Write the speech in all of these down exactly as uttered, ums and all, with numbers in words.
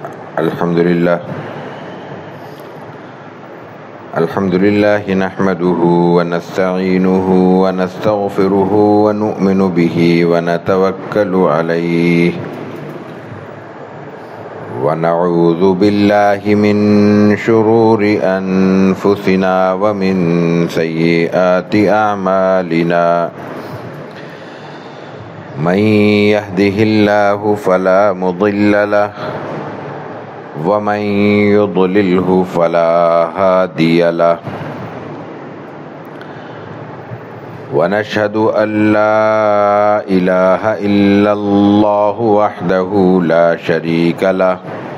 الحمد لله الحمد لله نحمده ونستعينه ونستغفره ونؤمن به ونتوكل عليه ونعوذ بالله من شرور أنفسنا ومن سيئات أعمالنا من يهده الله فلا مضل له ومن يضلله فلا هادي له ونشهد أن لا إله إلا الله وحده لا شريك له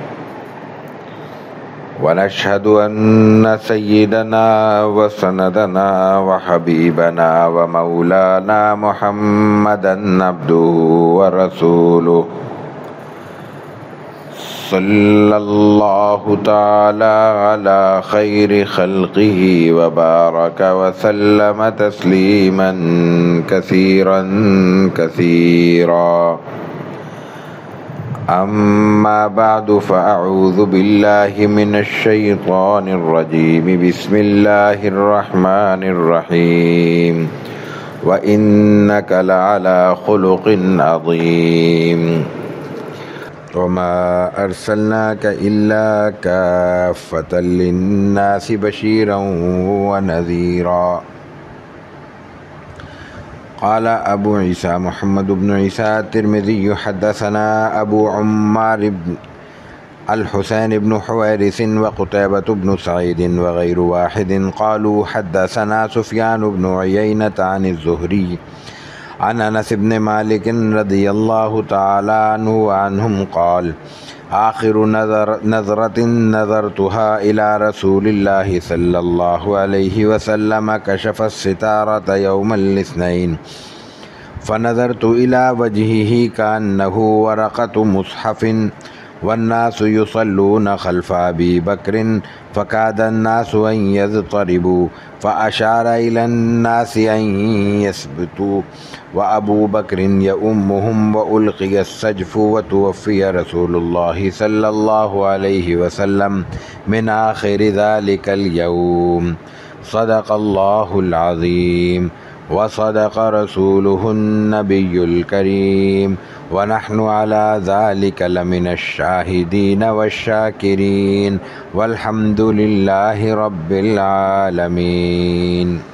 ونشهد أن سيدنا وسندنا وحبيبنا ومولانا محمدا عبده ورسوله صلى الله تعالى على خير خلقه وبارك وسلم تسليما كثيرا كثيرا أما بعد فأعوذ بالله من الشيطان الرجيم بسم الله الرحمن الرحيم وإنك لعلى خلق عظيم وما أرسلناك إلا كافة للناس بشيرا ونذيرا قال أبو عيسى محمد بن عيسى الترمذي حدثنا أبو عمار بن الحسين بن حويرث وقتيبة بن سعيد وغير واحد قالوا حدثنا سفيان بن عيينة عن الزهري عن أنس بن مالك رضي الله تعالى عنه وعنهم قال آخر نظر نظرة نظرتها إلى رسول الله صلى الله عليه وسلم كشف الستارة يوم الاثنين فنظرت إلى وجهه كأنه ورقة مصحف والناس يصلون خلف أبي بكر فكاد الناس أن يضطربوا فأشار إلى الناس أن يثبتوا وأبو بكر يؤمهم وألقي السجف وتوفي رسول الله صلى الله عليه وسلم من آخر ذلك اليوم صدق الله العظيم وصدق رسوله النبي الكريم ونحن على ذلك لمن الشاهدين والشاكرين والحمد لله رب العالمين۔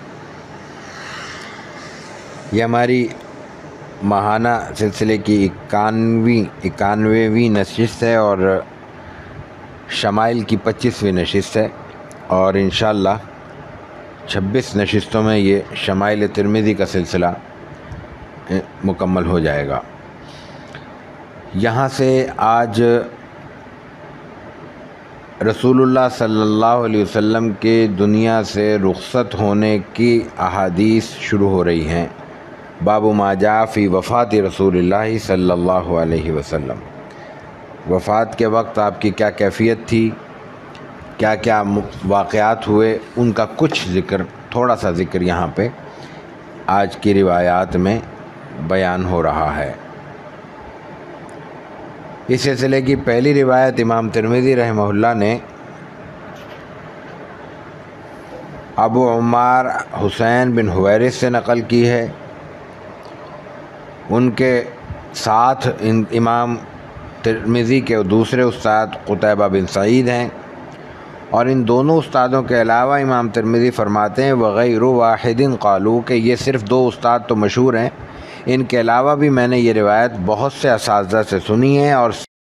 یہ ہماری ماہانہ سلسلے کی اکانویں اکانوےویں نشست ہے اور شمائل کی پچیسویں نشست ہے، اور انشاءاللہ چھبیس نشستوں میں یہ شمائل ترمذی کا سلسلہ مکمل ہو جائے گا۔ یہاں سے آج رسول اللہ صلی اللہ علیہ وسلم کے دنیا سے رخصت ہونے کی احادیث شروع ہو رہی ہیں۔ باب ما جاء فی وفات رسول اللہ صلی اللہ علیہ وسلم، وفات کے وقت آپ کی کیا کیفیت تھی، کیا کیا واقعات ہوئے، ان کا کچھ ذکر، تھوڑا سا ذکر یہاں پہ آج کی روایات میں بیان ہو رہا ہے۔ اس سلسلے کی پہلی روایت امام ترمذی رحمہ اللہ نے ابو عمار حسین بن حویرث سے نقل کی ہے۔ ان کے ساتھ امام ترمذی کے دوسرے استاد قتیبہ بن سعید ہیں، اور ان دونوں استادوں کے علاوہ امام ترمذی فرماتے ہیں وغیر واحد قالو کہ یہ صرف دو استاد تو مشہور ہیں، ان کے علاوہ بھی میں نے یہ روایت بہت سے اساتذہ سے سنی ہے اور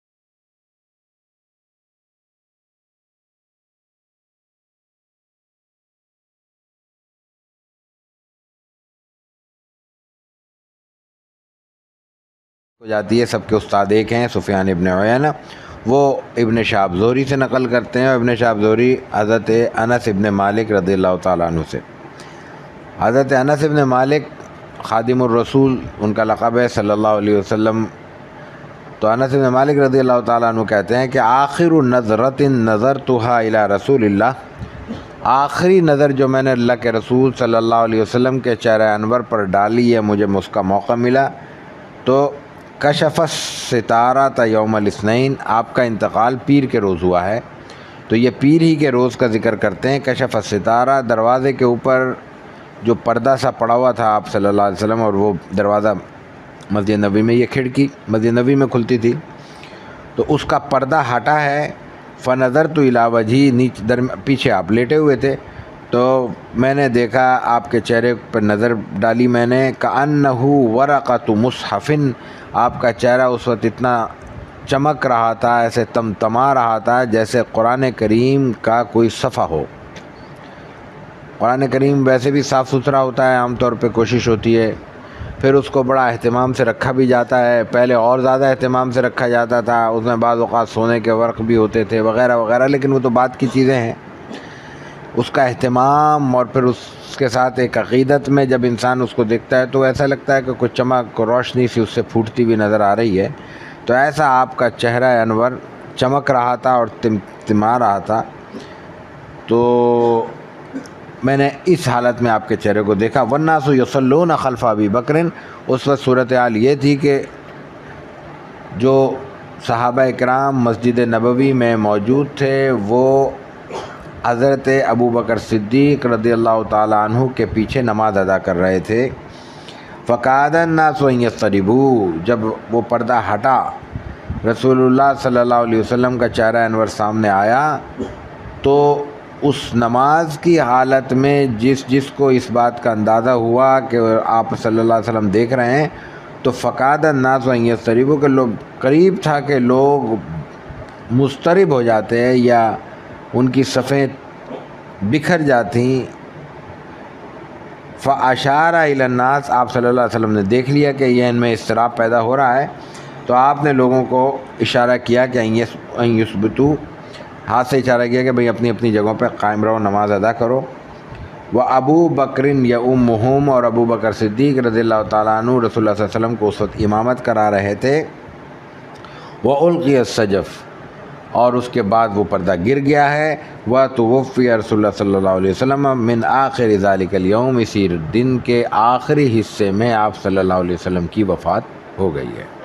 ہو جاتی ہے۔ سب کے استاد ایک ہیں، سفیان ابن عیینہ، وہ ابن شہاب زہری سے نقل کرتے ہیں، اور ابن شہاب زہری حضرت انس ابن مالک رضی اللہ تعالیٰ عنہ سے۔ حضرت انس ابن مالک خادم الرسول ان کا لقب ہے صلی اللہ علیہ وسلم۔ تو انس بن مالک رضی اللہ تعالیٰ عنہ کہتے ہیں کہ آخر نظرت نظرتها الی رسول اللہ، آخری نظر جو میں نے اللہ کے رسول صلی اللہ علیہ وسلم کے چہرہ انور پر ڈالی ہے، مجھے اس کا موقع ملا، تو کشف الستارہ یوم الاثنین، آپ کا انتقال پیر کے روز ہوا ہے، تو یہ پیر ہی کے روز کا ذکر کرتے ہیں۔ کشف الستارہ، دروازے کے اوپر جو پردہ سا پڑا ہوا تھا آپ صلی اللہ علیہ وسلم، اور وہ دروازہ مسجد نبوی میں، یہ کھڑکی مسجد نبوی میں کھلتی تھی، تو اس کا پردہ ہٹا ہے۔ فنظرت الی وجہی، نیچے در پیچھے آپ لیٹے ہوئے تھے، تو میں نے دیکھا آپ کے چہرے پر نظر ڈالی میں نے، کأنہ ورقۃ مصحف، آپ کا چہرہ اس وقت اتنا چمک رہا تھا، ایسے تمتما رہا تھا جیسے قرآن کریم کا کوئی صفحہ ہو۔ قرآن کریم ویسے بھی صاف ستھرا ہوتا ہے، عام طور پہ کوشش ہوتی ہے، پھر اس کو بڑا اہتمام سے رکھا بھی جاتا ہے، پہلے اور زیادہ اہتمام سے رکھا جاتا تھا، اس میں بعض اوقات سونے کے ورق بھی ہوتے تھے وغیرہ وغیرہ، لیکن وہ تو بعد کی چیزیں ہیں۔ اس کا اہتمام اور پھر اس کے ساتھ ایک عقیدت میں جب انسان اس کو دیکھتا ہے تو ایسا لگتا ہے کہ کچھ چمک روشنی سی اس سے پھوٹتی ہوئی نظر آ رہی ہے، تو ایسا آپ کا چہرہ انور چمک رہا تھا اور تمتما رہا تھا۔ تو میں نے اس حالت میں آپ کے چہرے کو دیکھا۔ والناس یصلون خلف ابی بکر، اس وقت صورتحال یہ تھی کہ جو صحابہ اکرام مسجد نبوی میں موجود تھے وہ حضرت ابو بکر صدیق رضی اللہ تعالیٰ عنہ کے پیچھے نماز ادا کر رہے تھے۔ فکاد الناس ان یضطربوا، جب وہ پردہ ہٹا، رسول اللہ صلی اللہ علیہ وسلم کا چہرہ انور سامنے آیا، تو اس نماز کی حالت میں جس جس کو اس بات کا اندازہ ہوا کہ آپ صلی اللہ علیہ وسلم دیکھ رہے ہیں، تو فقاد الناس ان یضطربوا، کہ لوگ قریب تھا کہ لوگ مضطرب ہو جاتے ہیں یا ان کی صفیں بکھر جاتی۔ فاشار الی الناس، آپ صلی اللہ علیہ وسلم نے دیکھ لیا کہ یہ ان میں اضطراب پیدا ہو رہا ہے، تو آپ نے لوگوں کو اشارہ کیا کہ ان یثبتوا، ہاتھ سے اشارہ کیا کہ بھئی اپنی اپنی جگہوں پہ قائم رہو، نماز ادا کرو۔ وہ ابو بکر یؤمہم، اور ابو بکر صدیق رضی اللہ تعالیٰ عنہ رسول اللہ صلی اللہ علیہ وسلم کو اس وقت امامت کرا رہے تھے۔ وَأُلْقِيَ السَّجْفُ، اور اس کے بعد وہ پردہ گر گیا ہے۔ وَتُوُفِّيَ رسول اللہ صلی اللہ علیہ وسلم من آخر ذلك اليوم، اسی دن کے آخری حصے میں آپ صلی اللہ علیہ وسلم کی وفات ہو گئی ہے۔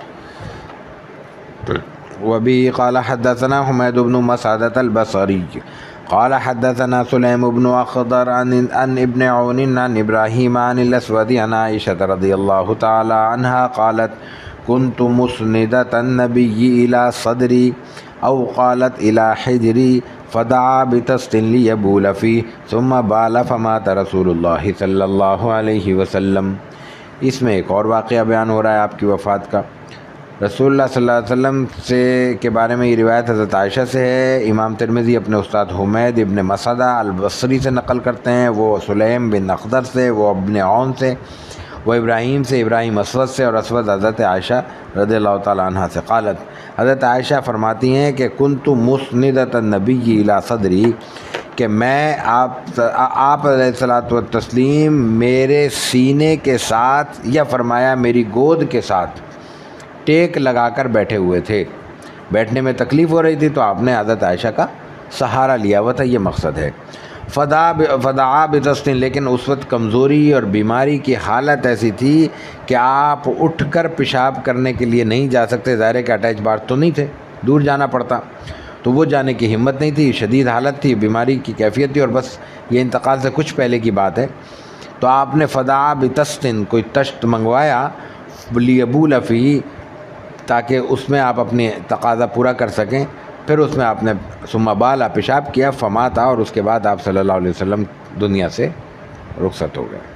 وَبِهِ قَالَ حَدَّثَنَا حُمَيْدُ بْنُ مَسْعَدَةَ الْبَصْرِيُّ قال حدثنا سليم بن أخضر عن عن ابن عون عن إبراهيم عن الأسود عن عائشة رضي الله تعالى عنها قالت كنت مسندة النبي إلى صدري أو قالت إلى حجري فدعا بتست ليبول فيه ثم بال فمات رسول الله صلی اللہ علیہ وسلم۔ اس میں ایک اور واقعہ بیان ہو رہا ہے آپ کی وفات کا۔ رسول اللہ صلی اللہ علیہ وسلم سے کے بارے میں یہ روایت حضرت عائشہ سے ہے۔ امام ترمذی اپنے استاد حمید ابن مسعدہ البصری سے نقل کرتے ہیں، وہ سلیم بن اخضر سے، وہ ابن عون سے، وہ ابراہیم سے، ابراہیم اسود سے، اور اسود حضرت عائشہ رضی اللہ تعالیٰ عنہ سے۔ قالت، حضرت عائشہ فرماتی ہیں کہ کنت مسندۃ النبی الی صدری، کہ میں آپ آپ علیہ الصلوۃ والتسلیم میرے سینے کے ساتھ، یا فرمایا میری گود کے ساتھ ٹیک لگا کر بیٹھے ہوئے تھے، بیٹھنے میں تکلیف ہو رہی تھی تو آپ نے حضرت عائشہ کا سہارا لیا ہوا تھا، یہ مقصد ہے۔ فدا فدعا بتستن، لیکن اس وقت کمزوری اور بیماری کی حالت ایسی تھی کہ آپ اٹھ کر پیشاب کرنے کے لیے نہیں جا سکتے، ظاہر کہ اٹیچ باتھ تو نہیں تھے، دور جانا پڑتا، تو وہ جانے کی ہمت نہیں تھی، شدید حالت تھی، بیماری کی کیفیت تھی، اور بس یہ انتقال سے کچھ پہلے کی بات ہے۔ تو آپ نے فدعا بتستن، کوئی تشت منگوایا، لیبول فیہ، تاکہ اس میں آپ اپنی تقاضا پورا کر سکیں، پھر اس میں آپ نے ثم بالا، پیشاب کیا، فماتا، اور اس کے بعد آپ صلی اللہ علیہ وسلم دنیا سے رخصت ہو گئے۔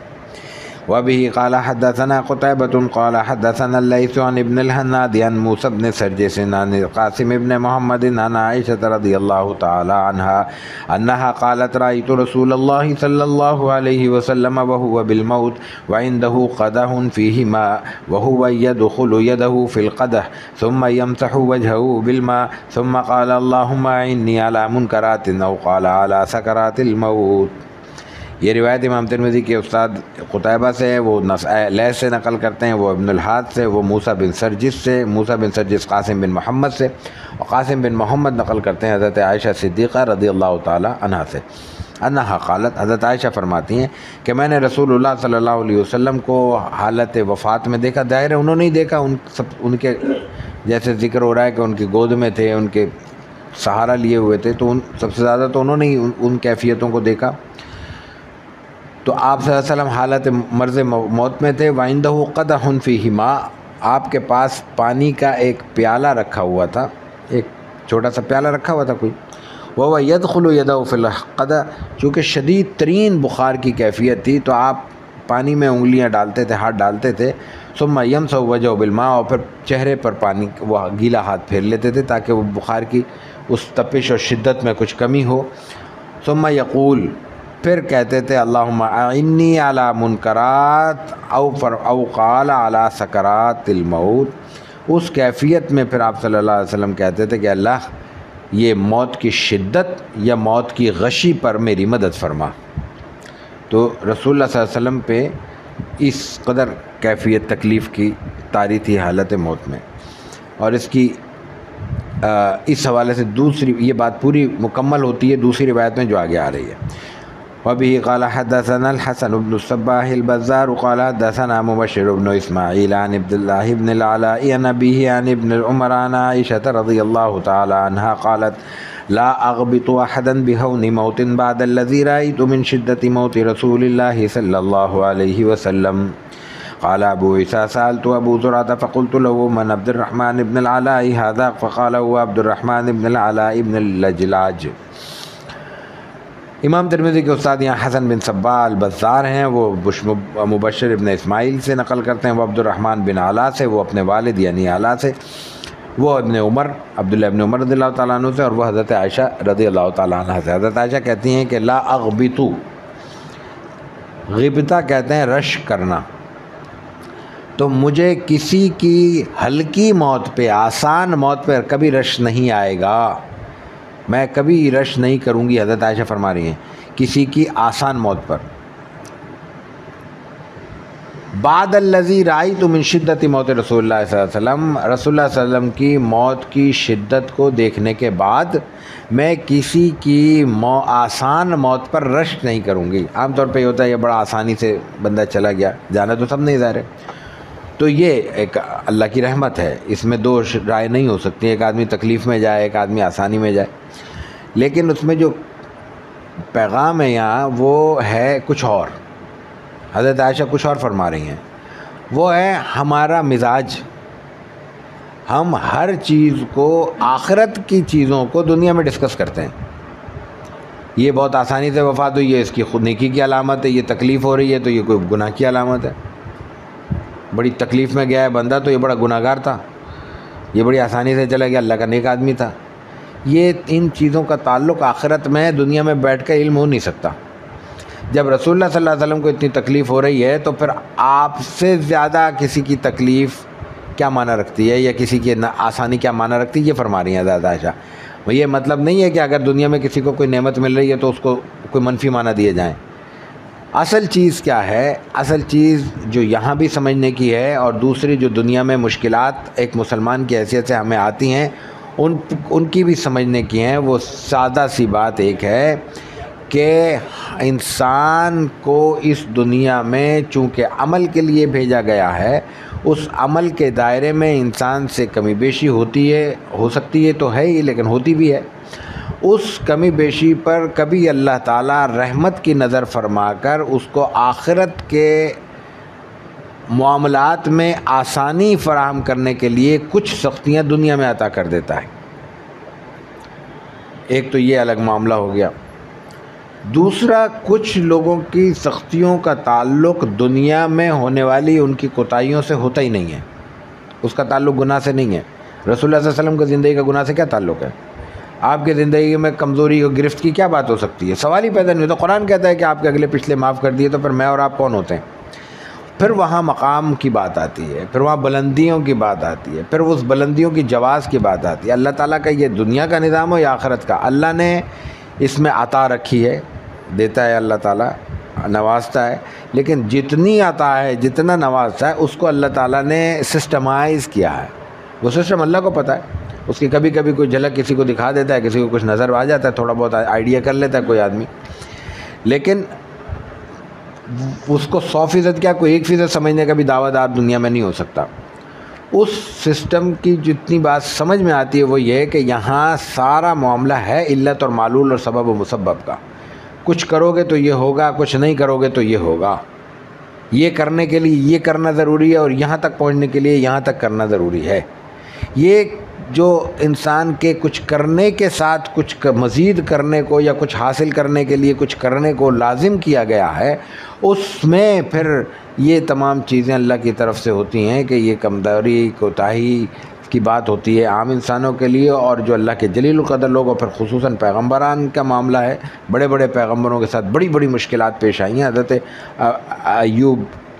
وبه قال حدثنا قتيبة قال حدثنا الليث عن ابن الهناد عن موسى بن سرجس عن القاسم بن محمد عن عائشة رضي الله تعالى عنها أنها قالت رأيت رسول الله صلى الله عليه وسلم وهو بالموت وعنده قدح فيه ماء وهو يدخل يده في القدح ثم يمسح وجهه بالماء ثم قال اللهم أعني على منكرات، أو قال على سكرات الموت۔ یہ روایت امام ترمذی کے استاد قتیبہ سے، وہ لیث سے نقل کرتے ہیں، وہ ابن الہاد سے، وہ موسیٰ بن سرجس سے، موسیٰ بن سرجس قاسم بن محمد سے، اور قاسم بن محمد نقل کرتے ہیں حضرت عائشہ صدیقہ رضی اللہ تعالی عنہا سے۔ انہا قالت، حضرت عائشہ فرماتی ہیں کہ میں نے رسول اللہ صلی اللہ علیہ وسلم کو حالت وفات میں دیکھا. ظاہر ہے انہوں نے ہی دیکھا، ان سب ان کے جیسے ذکر ہو رہا ہے کہ ان کی گود میں تھے، ان کے سہارا لیے ہوئے تھے، تو ان سب سے زیادہ تو انہوں نے ہی ان کیفیتوں کو دیکھا. تو آپ صلی اللہ علیہ وسلم حالت مرض موت میں تھے. وَعِندَهُ قَدَحٌ فِيهِ مَاءٌ، آپ کے پاس پانی کا ایک پیالہ رکھا ہوا تھا، ایک چھوٹا سا پیالہ رکھا ہوا تھا کوئی. وَهُوَ يَدْخُلُ يَدَهُ فِي الْقَدَحِ، چونکہ شدید ترین بخار کی کیفیت تھی تو آپ پانی میں انگلیاں ڈالتے تھے، ہاتھ ڈالتے تھے. ثُمَّ يَمْسَحُ وَجْهَهُ بِالْمَاءِ، اور پھر چہرے پر پانی وہ گیلا ہاتھ پھیر لیتے تھے تاکہ وہ بخار کی اس تپش اور شدت میں کچھ کمی ہو. ثُمَّ يَقُول، پھر کہتے تھے اللہم اعنی علی منکرات او فر او قال علی سکرات الموت. اس کیفیت میں پھر آپ صلی اللہ علیہ وسلم کہتے تھے کہ اللہ یہ موت کی شدت یا موت کی غشی پر میری مدد فرما. تو رسول اللہ صلی اللہ علیہ وسلم پہ اس قدر کیفیت تکلیف کی طاری تھی حالت موت میں. اور اس کی اس حوالے سے دوسری یہ بات پوری مکمل ہوتی ہے دوسری روایت میں جو آگے آ رہی ہے. وبه قال حدثنا الحسن بن الصباح البزار قال حدثنا مبشر بن اسماعيل عن عبد الله بن العلاء عن أبيه عن ابن عمر عن عائشة رضي الله تعالى عنها قالت لا أغبط أحدا بهون موت بعد الذي رأيت من شدة موت رسول الله صلى الله عليه وسلم. قال أبو عيسى سألت أبو زرعة فقلت له من عبد الرحمن بن العلاء هذا؟ فقال هو عبد الرحمن بن العلاء بن اللجلاج. امام ترمذی کے استاد یہاں حسن بن صباح البزار ہیں، وہ مبشر ابن اسماعیل سے نقل کرتے ہیں، وہ عبد الرحمن بن علا سے، وہ اپنے والد یعنی علا سے، وہ ابن عمر عبداللہ ابن عمر رضی اللہ تعالیٰ عنہ سے، اور وہ حضرت عائشہ رضی اللہ تعالیٰ عنہ سے. حضرت عائشہ کہتی ہیں کہ لا اغبطو، غبطہ کہتے ہیں رش کرنا، تو مجھے کسی کی ہلکی موت پہ، آسان موت پہ کبھی رش نہیں آئے گا، میں کبھی رش نہیں کروں گی. حضرت عائشہ فرما رہی ہیں کسی کی آسان موت پر. بعد الذی رأیت من شدت موت رسول اللہ صلی اللہ علیہ وسلم، رسول اللہ صلی اللہ علیہ وسلم کی موت کی شدت کو دیکھنے کے بعد میں کسی کی مو آسان موت پر رش نہیں کروں گی. عام طور پہ یہ ہوتا ہے یہ بڑا آسانی سے بندہ چلا گیا، جانا تو سب نہیں ظاہر ہے. تو یہ ایک اللہ کی رحمت ہے، اس میں دو رائے نہیں ہو سکتی، ایک آدمی تکلیف میں جائے، ایک آدمی آسانی میں جائے. لیکن اس میں جو پیغام ہے یہاں وہ ہے کچھ اور. حضرت عائشہ کچھ اور فرما رہی ہیں، وہ ہے ہمارا مزاج. ہم ہر چیز کو، آخرت کی چیزوں کو دنیا میں ڈسکس کرتے ہیں. یہ بہت آسانی سے وفات ہوئی ہے، اس کی خود نیکی کی علامت ہے. یہ تکلیف ہو رہی ہے تو یہ کوئی گناہ کی علامت ہے. بڑی تکلیف میں گیا ہے بندہ تو یہ بڑا گناہ گار تھا. یہ بڑی آسانی سے چلا گیا، اللہ کا نیک آدمی تھا. یہ ان چیزوں کا تعلق آخرت میں، دنیا میں بیٹھ کر علم ہو نہیں سکتا. جب رسول اللہ صلی اللہ علیہ وسلم کو اتنی تکلیف ہو رہی ہے تو پھر آپ سے زیادہ کسی کی تکلیف کیا معنی رکھتی ہے، یا کسی کی آسانی کیا معنی رکھتی ہے، یہ فرما رہی ہیں حضرت عائشہ. یہ مطلب نہیں ہے کہ اگر دنیا میں کسی کو کوئی نعمت مل رہی ہے تو اس کو کوئی منفی معنی دیے جائیں. اصل چیز کیا ہے، اصل چیز جو یہاں بھی سمجھنے کی ہے، اور دوسری جو دنیا میں مشکلات ایک مسلمان کی حیثیت سے ہمیں آتی ہیں ان ان کی بھی سمجھنے کی ہیں. وہ سادہ سی بات ایک ہے کہ انسان کو اس دنیا میں چونکہ عمل کے لیے بھیجا گیا ہے، اس عمل کے دائرے میں انسان سے کمی بیشی ہوتی ہے، ہو سکتی ہے تو ہے ہی، لیکن ہوتی بھی ہے. اس کمی بیشی پر کبھی اللہ تعالیٰ رحمت کی نظر فرما کر اس کو آخرت کے معاملات میں آسانی فراہم کرنے کے لیے کچھ سختیاں دنیا میں عطا کر دیتا ہے. ایک تو یہ الگ معاملہ ہو گیا. دوسرا، کچھ لوگوں کی سختیوں کا تعلق دنیا میں ہونے والی ان کی کوتاہیوں سے ہوتا ہی نہیں ہے، اس کا تعلق گناہ سے نہیں ہے. رسول اللہ صلی اللہ علیہ وسلم کی زندگی کا گناہ سے کیا تعلق ہے؟ آپ کی زندگی میں کمزوری اور گرفت کی کیا بات ہو سکتی ہے؟ سوال ہی پیدا نہیں ہوتا. قرآن کہتا ہے کہ آپ کے اگلے پچھلے معاف کر دیے، تو پھر میں اور آپ کون ہوتے ہیں؟ پھر وہاں مقام کی بات آتی ہے، پھر وہاں بلندیوں کی بات آتی ہے، پھر اس بلندیوں کی جواز کی بات آتی ہے. اللہ تعالیٰ کا یہ دنیا کا نظام ہو یا آخرت کا، اللہ نے اس میں عطا رکھی ہے، دیتا ہے اللہ تعالیٰ، نوازتا ہے. لیکن جتنی عطا ہے، جتنا نوازتا ہے، اس کو اللہ تعالیٰ نے سسٹمائز کیا ہے. وہ سسٹم اللہ کو پتہ ہے. اس کی کبھی کبھی کوئی جھلک کسی کو دکھا دیتا ہے، کسی کو کچھ نظر آ جاتا ہے، تھوڑا بہت آئیڈیا کر لیتا ہے کوئی آدمی. لیکن اس کو سو فیصد کیا کوئی ایک فیصد سمجھنے کا بھی دعویٰ دار دنیا میں نہیں ہو سکتا۔ اس سسٹم کی جتنی بات سمجھ میں آتی ہے وہ یہ ہے کہ یہاں سارا معاملہ ہے علت اور معلول اور سبب و مسبب کا۔ کچھ کرو گے تو یہ ہوگا، کچھ نہیں کرو گے تو یہ ہوگا۔ یہ کرنے کے لیے یہ کرنا ضروری ہے اور یہاں تک پہنچنے کے لیے یہاں تک کرنا ضروری ہے۔ یہ جو انسان کے کچھ کرنے کے ساتھ کچھ مزید کرنے کو یا کچھ حاصل کرنے کے لیے کچھ کرنے کو لازم کیا گیا ہے، اس میں پھر یہ تمام چیزیں اللہ کی طرف سے ہوتی ہیں کہ یہ کمزوری کوتاہی کی بات ہوتی ہے عام انسانوں کے لیے، اور جو اللہ کے جلیل القدر لوگ اور پھر خصوصاً پیغمبران کا معاملہ ہے، بڑے بڑے پیغمبروں کے ساتھ بڑی بڑی مشکلات پیش آئی ہیں۔ حضرت ایوب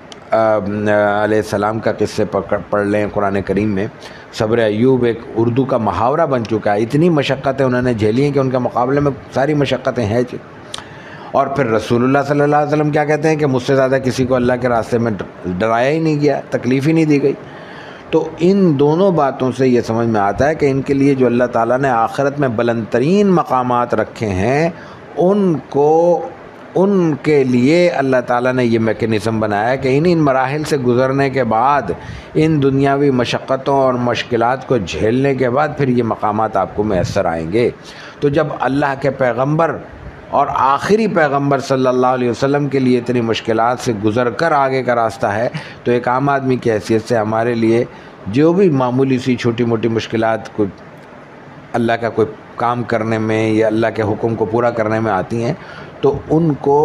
علیہ السلام کا قصے پڑھ لیں قرآن کریم میں، صبر ایوب ایک اردو کا محاورہ بن چکا ہے۔ اتنی مشقتیں انہوں نے جھیلی ہیں کہ ان کے مقابلے میں ساری مشقتیں ہیں۔ اور پھر رسول اللہ صلی اللہ علیہ وسلم کیا کہتے ہیں کہ مجھ سے زیادہ کسی کو اللہ کے راستے میں ڈرایا ہی نہیں گیا، تکلیف ہی نہیں دی گئی۔ تو ان دونوں باتوں سے یہ سمجھ میں آتا ہے کہ ان کے لیے جو اللہ تعالیٰ نے آخرت میں بلند ترین مقامات رکھے ہیں، ان کو ان کے لیے اللہ تعالیٰ نے یہ میکینزم بنایا کہ ان ان مراحل سے گزرنے کے بعد، ان دنیاوی مشقتوں اور مشکلات کو جھیلنے کے بعد پھر یہ مقامات آپ کو میسر آئیں گے۔ تو جب اللہ کے پیغمبر اور آخری پیغمبر صلی اللہ علیہ وسلم کے لیے اتنی مشکلات سے گزر کر آگے کا راستہ ہے، تو ایک عام آدمی کی حیثیت سے ہمارے لیے جو بھی معمولی سی چھوٹی موٹی مشکلات کو اللہ کا کوئی کام کرنے میں یا اللہ کے حکم کو پورا کرنے میں آتی ہیں، تو ان کو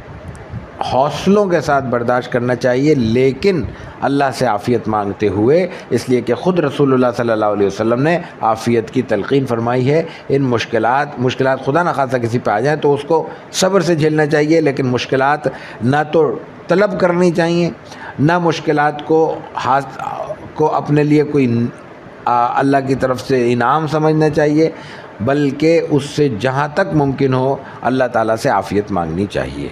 حوصلوں کے ساتھ برداشت کرنا چاہیے، لیکن اللہ سے عافیت مانگتے ہوئے، اس لیے کہ خود رسول اللہ صلی اللہ علیہ وسلم نے عافیت کی تلقین فرمائی ہے۔ ان مشکلات مشکلات خدا نہ خواستہ کسی پہ آ جائیں تو اس کو صبر سے جھیلنا چاہیے، لیکن مشکلات نہ تو طلب کرنی چاہیے، نہ مشکلات کو ہاتھ کو اپنے لیے کوئی اللہ کی طرف سے انعام سمجھنا چاہیے، بلکہ اس سے جہاں تک ممکن ہو اللہ تعالیٰ سے عافیت مانگنی چاہیے۔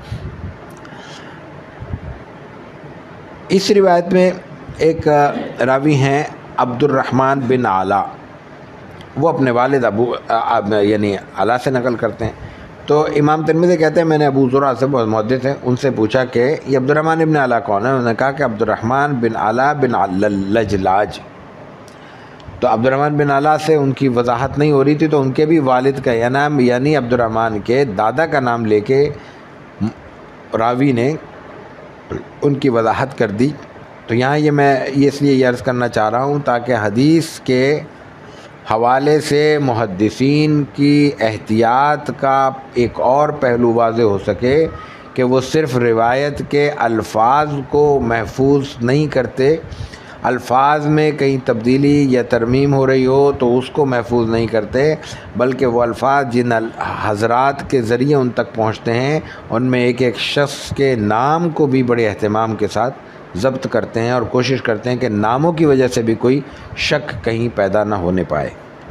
اس روایت میں ایک راوی ہیں عبد الرحمن بن علا، وہ اپنے والد ابو یعنی علا سے نقل کرتے ہیں۔ تو امام ترمذی کہتے ہیں میں نے ابو زرع سے بہت محدث ہیں ان سے پوچھا کہ یہ عبد الرحمن بن علا کون ہے؟ انہوں نے کہا کہ عبد الرحمن بن علا بن لجلاج۔ تو عبد الرحمن بن علا سے ان کی وضاحت نہیں ہو رہی تھی، تو ان کے بھی والد کا یہ نام یعنی عبد الرحمن کے دادا کا نام لے کے راوی نے ان کی وضاحت کر دی۔ تو یہاں یہ میں یہ اس لیے یہ عرض کرنا چاہ رہا ہوں تاکہ حدیث کے حوالے سے محدثین کی احتیاط کا ایک اور پہلو واضح ہو سکے کہ وہ صرف روایت کے الفاظ کو محفوظ نہیں کرتے، الفاظ میں کہیں تبدیلی یا ترمیم ہو رہی ہو تو اس کو محفوظ نہیں کرتے، بلکہ وہ الفاظ جن حضرات کے ذریعے ان تک پہنچتے ہیں ان میں ایک ایک شخص کے نام کو بھی بڑے اہتمام کے ساتھ ضبط کرتے ہیں اور کوشش کرتے ہیں کہ ناموں کی وجہ سے بھی کوئی شک کہیں پیدا نہ ہونے پائے۔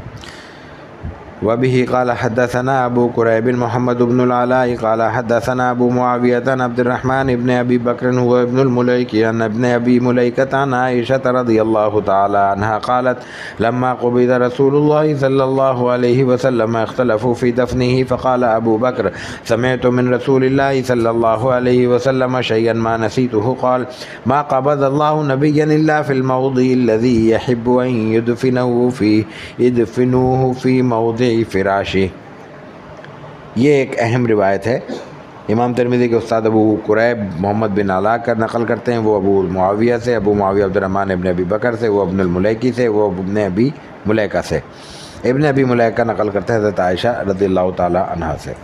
وبه قال حدثنا ابو قريب محمد بن العلاء قال حدثنا ابو معاوية عن عبد الرحمن بن ابي بكر هو ابن المليكي عن ابن ابي مليكة عن عائشة رضي الله تعالى عنها قالت لما قبض رسول الله صلى الله عليه وسلم اختلفوا في دفنه فقال ابو بكر سمعت من رسول الله صلى الله عليه وسلم شيئا ما نسيته قال ما قبض الله نبيا الا في الموضع الذي يحب ان يدفنه فيه يدفنوه في موضع فراشی۔ یہ ایک اہم روایت ہے۔ امام ترمذی کے استاد ابو قریب محمد بن علا کا نقل کرتے ہیں، وہ ابو معاویہ سے، ابو معاویہ عبد الرحمن ابن ابی بکر سے، وہ ابن الملیکی سے، وہ ابن ابی ملیکہ سے۔ ابن ابی ملیکہ نقل کرتے ہیں حضرت عائشہ رضی اللہ تعالی عنہا سے۔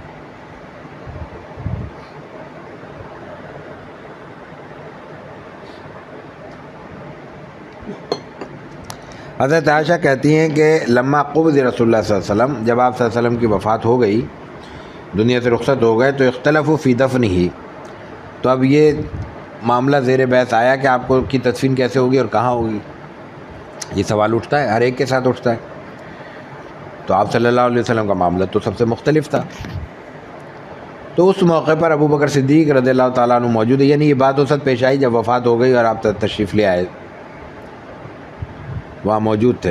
حضرت عائشہ کہتی ہیں کہ لما قبض رسول اللہ صلی اللہ علیہ وسلم، جب آپ صلی اللہ علیہ وسلم کی وفات ہو گئی، دنیا سے رخصت ہو گئے، تو اختلفوا فی دفنہ، تو اب یہ معاملہ زیر بحث آیا کہ آپ کو کی تدفین کیسے ہوگی اور کہاں ہوگی۔ یہ سوال اٹھتا ہے، ہر ایک کے ساتھ اٹھتا ہے۔ تو آپ صلی اللہ علیہ وسلم کا معاملہ تو سب سے مختلف تھا۔ تو اس موقع پر ابو بکر صدیق رضی اللہ تعالیٰ عنہ موجود ہے، یعنی یہ بات اس وقت پیش آئی جب وفات ہو گئی اور آپ تشریف لے آئے، وہاں موجود تھے۔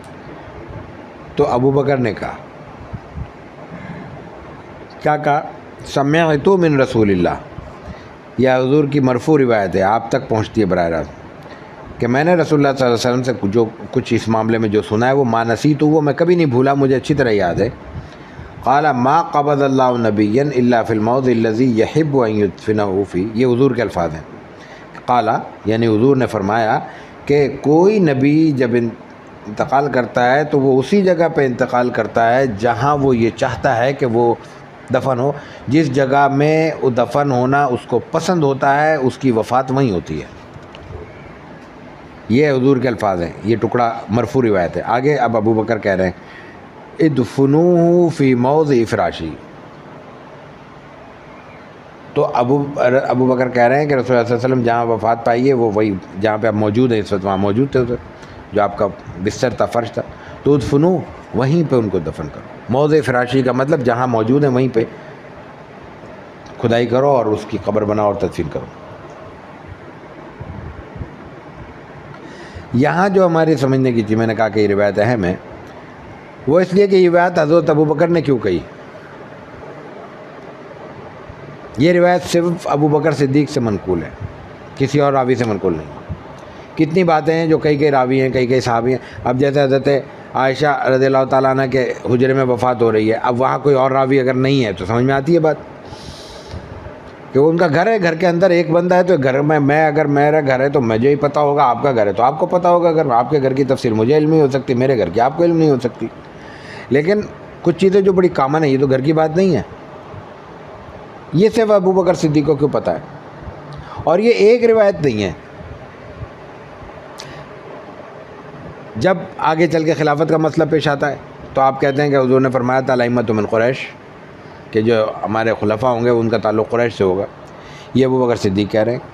تو ابو بکر نے کہا، کیا کہا سمعت من رسول اللہ، یہ حضور کی مرفوع روایت ہے، آپ تک پہنچتی ہے براہ راست، کہ میں نے رسول اللہ صلی اللہ علیہ وسلم سے جو کچھ اس معاملے میں جو سنا ہے وہ ما نسیت، وہ میں کبھی نہیں بھولا، مجھے اچھی طرح یاد ہے۔ قال ما قبض اللہ نبیا الا فی الموضع الذی یحب ان یدفنہ فیہ، یہ حضور کے الفاظ ہیں۔ قال یعنی حضور نے فرمایا کہ کوئی نبی جب انتقال کرتا ہے تو وہ اسی جگہ پہ انتقال کرتا ہے جہاں وہ یہ چاہتا ہے کہ وہ دفن ہو، جس جگہ میں وہ دفن ہونا اس کو پسند ہوتا ہے، اس کی وفات وہیں ہوتی ہے۔ یہ حضور کے الفاظ ہیں، یہ ٹکڑا مرفوع روایت ہے۔ آگے اب ابو بکر کہہ رہے ہیں ادفنوہ فی موضع فراشی، تو ابو ابو بکر کہہ رہے ہیں کہ رسول اللہ صلی اللہ علیہ وسلم جہاں وفات پائی ہے وہ وہی جہاں پہ آپ موجود ہیں، اس وقت وہاں موجود تھے، جو آپ کا بستر تھا، فرش تھا، تو ادفنو، وہیں پہ ان کو دفن کرو۔ موضع فراشی کا مطلب جہاں موجود ہیں وہیں پہ کھدائی کرو اور اس کی قبر بناؤ اور تدفین کرو۔ یہاں جو ہماری سمجھنے کی چیز، میں نے کہا کہ یہ روایت اہم ہے، وہ اس لیے کہ یہ روایت حضرت ابو بکر نے کیوں کہی؟ یہ روایت صرف ابو بکر صدیق سے منقول ہے، کسی اور راوی سے منقول نہیں۔ کتنی باتیں ہیں جو کئی کئی راوی ہیں، کئی کئی صحابی ہیں۔ اب جیسے حضرت عائشہ رضی اللہ تعالیٰ عنہ کے حجرے میں وفات ہو رہی ہے، اب وہاں کوئی اور راوی اگر نہیں ہے تو سمجھ میں آتی ہے بات کہ وہ ان کا گھر ہے، گھر کے اندر ایک بندہ ہے، تو گھر میں میں اگر میرا گھر ہے تو مجھے ہی پتہ ہوگا، آپ کا گھر ہے تو آپ کو پتہ ہوگا، اگر آپ کے گھر کی تفصیل مجھے علم نہیں ہو سکتی، میرے گھر کی آپ کو علم نہیں ہو سکتی۔ لیکن کچھ چیزیں جو بڑی کامن ہیں، یہ تو گھر کی بات نہیں ہے، یہ صرف ابو بکر صدیق کو کیوں پتہ ہے؟ اور یہ ایک روایت نہیں ہے۔ جب آگے چل کے خلافت کا مسئلہ پیش آتا ہے تو آپ کہتے ہیں کہ حضور نے فرمایا تھا الائمۃ من قریش، کہ جو ہمارے خلفاء ہوں گے ان کا تعلق قریش سے ہوگا، یہ ابو بکر صدیق کہہ رہے ہیں۔